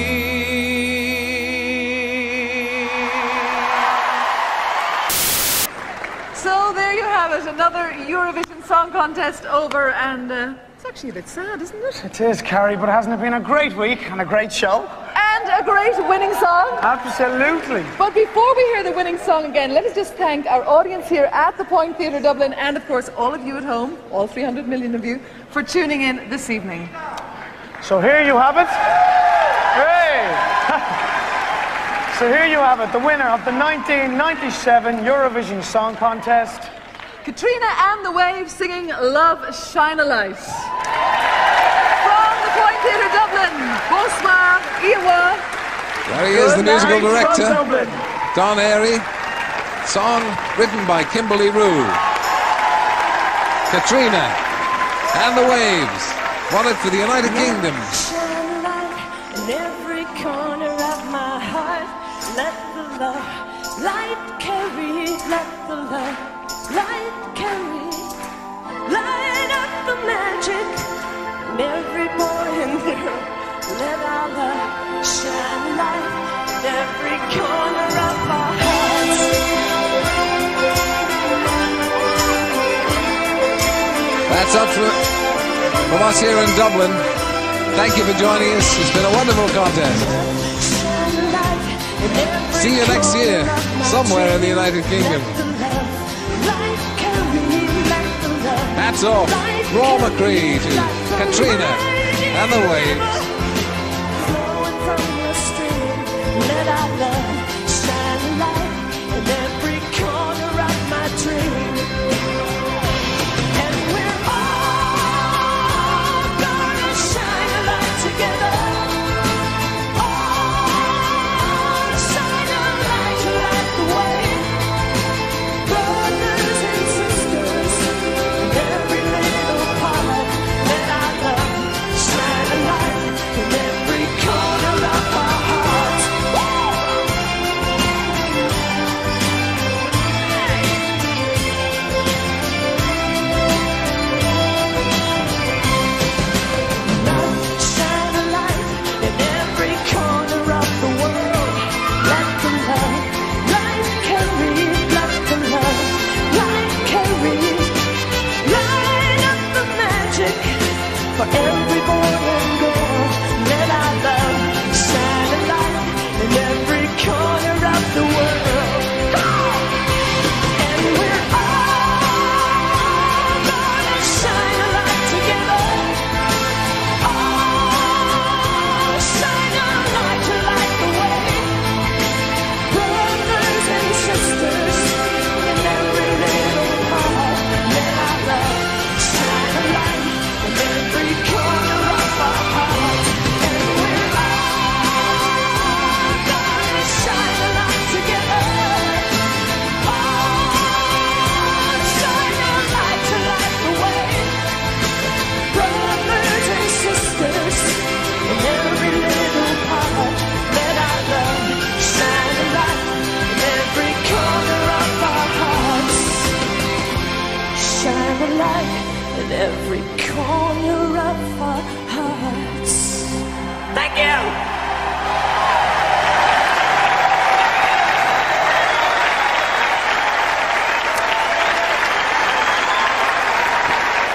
Another Eurovision Song Contest over, and it's actually a bit sad, isn't it? It is, Carrie, but hasn't it been a great week and a great show? And a great winning song. Absolutely. But before we hear the winning song again, let us just thank our audience here at the Point Theatre Dublin, and of course all of you at home, all 300 million of you, for tuning in this evening. So here you have it. Hey! So here you have it, the winner of the 1997 Eurovision Song Contest, Katrina and the Waves, singing Love Shine a Light. From the Point Theatre Dublin, bonsoir, Iowa. There he is, the musical director, Don Airy. Song written by Kimberly Rue. Katrina and the Waves won it for the United Kingdom. Shine a light in every corner of my heart. Let the love light carry, let the love light carry, light up the magic in every boy and girl. Let our love shine light in every corner of our hearts. That's up from us here in Dublin. Thank you for joining us. It's been a wonderful contest. See you next year, somewhere in the United Kingdom. Hats off, Raw McCree to Katrina and the Waves.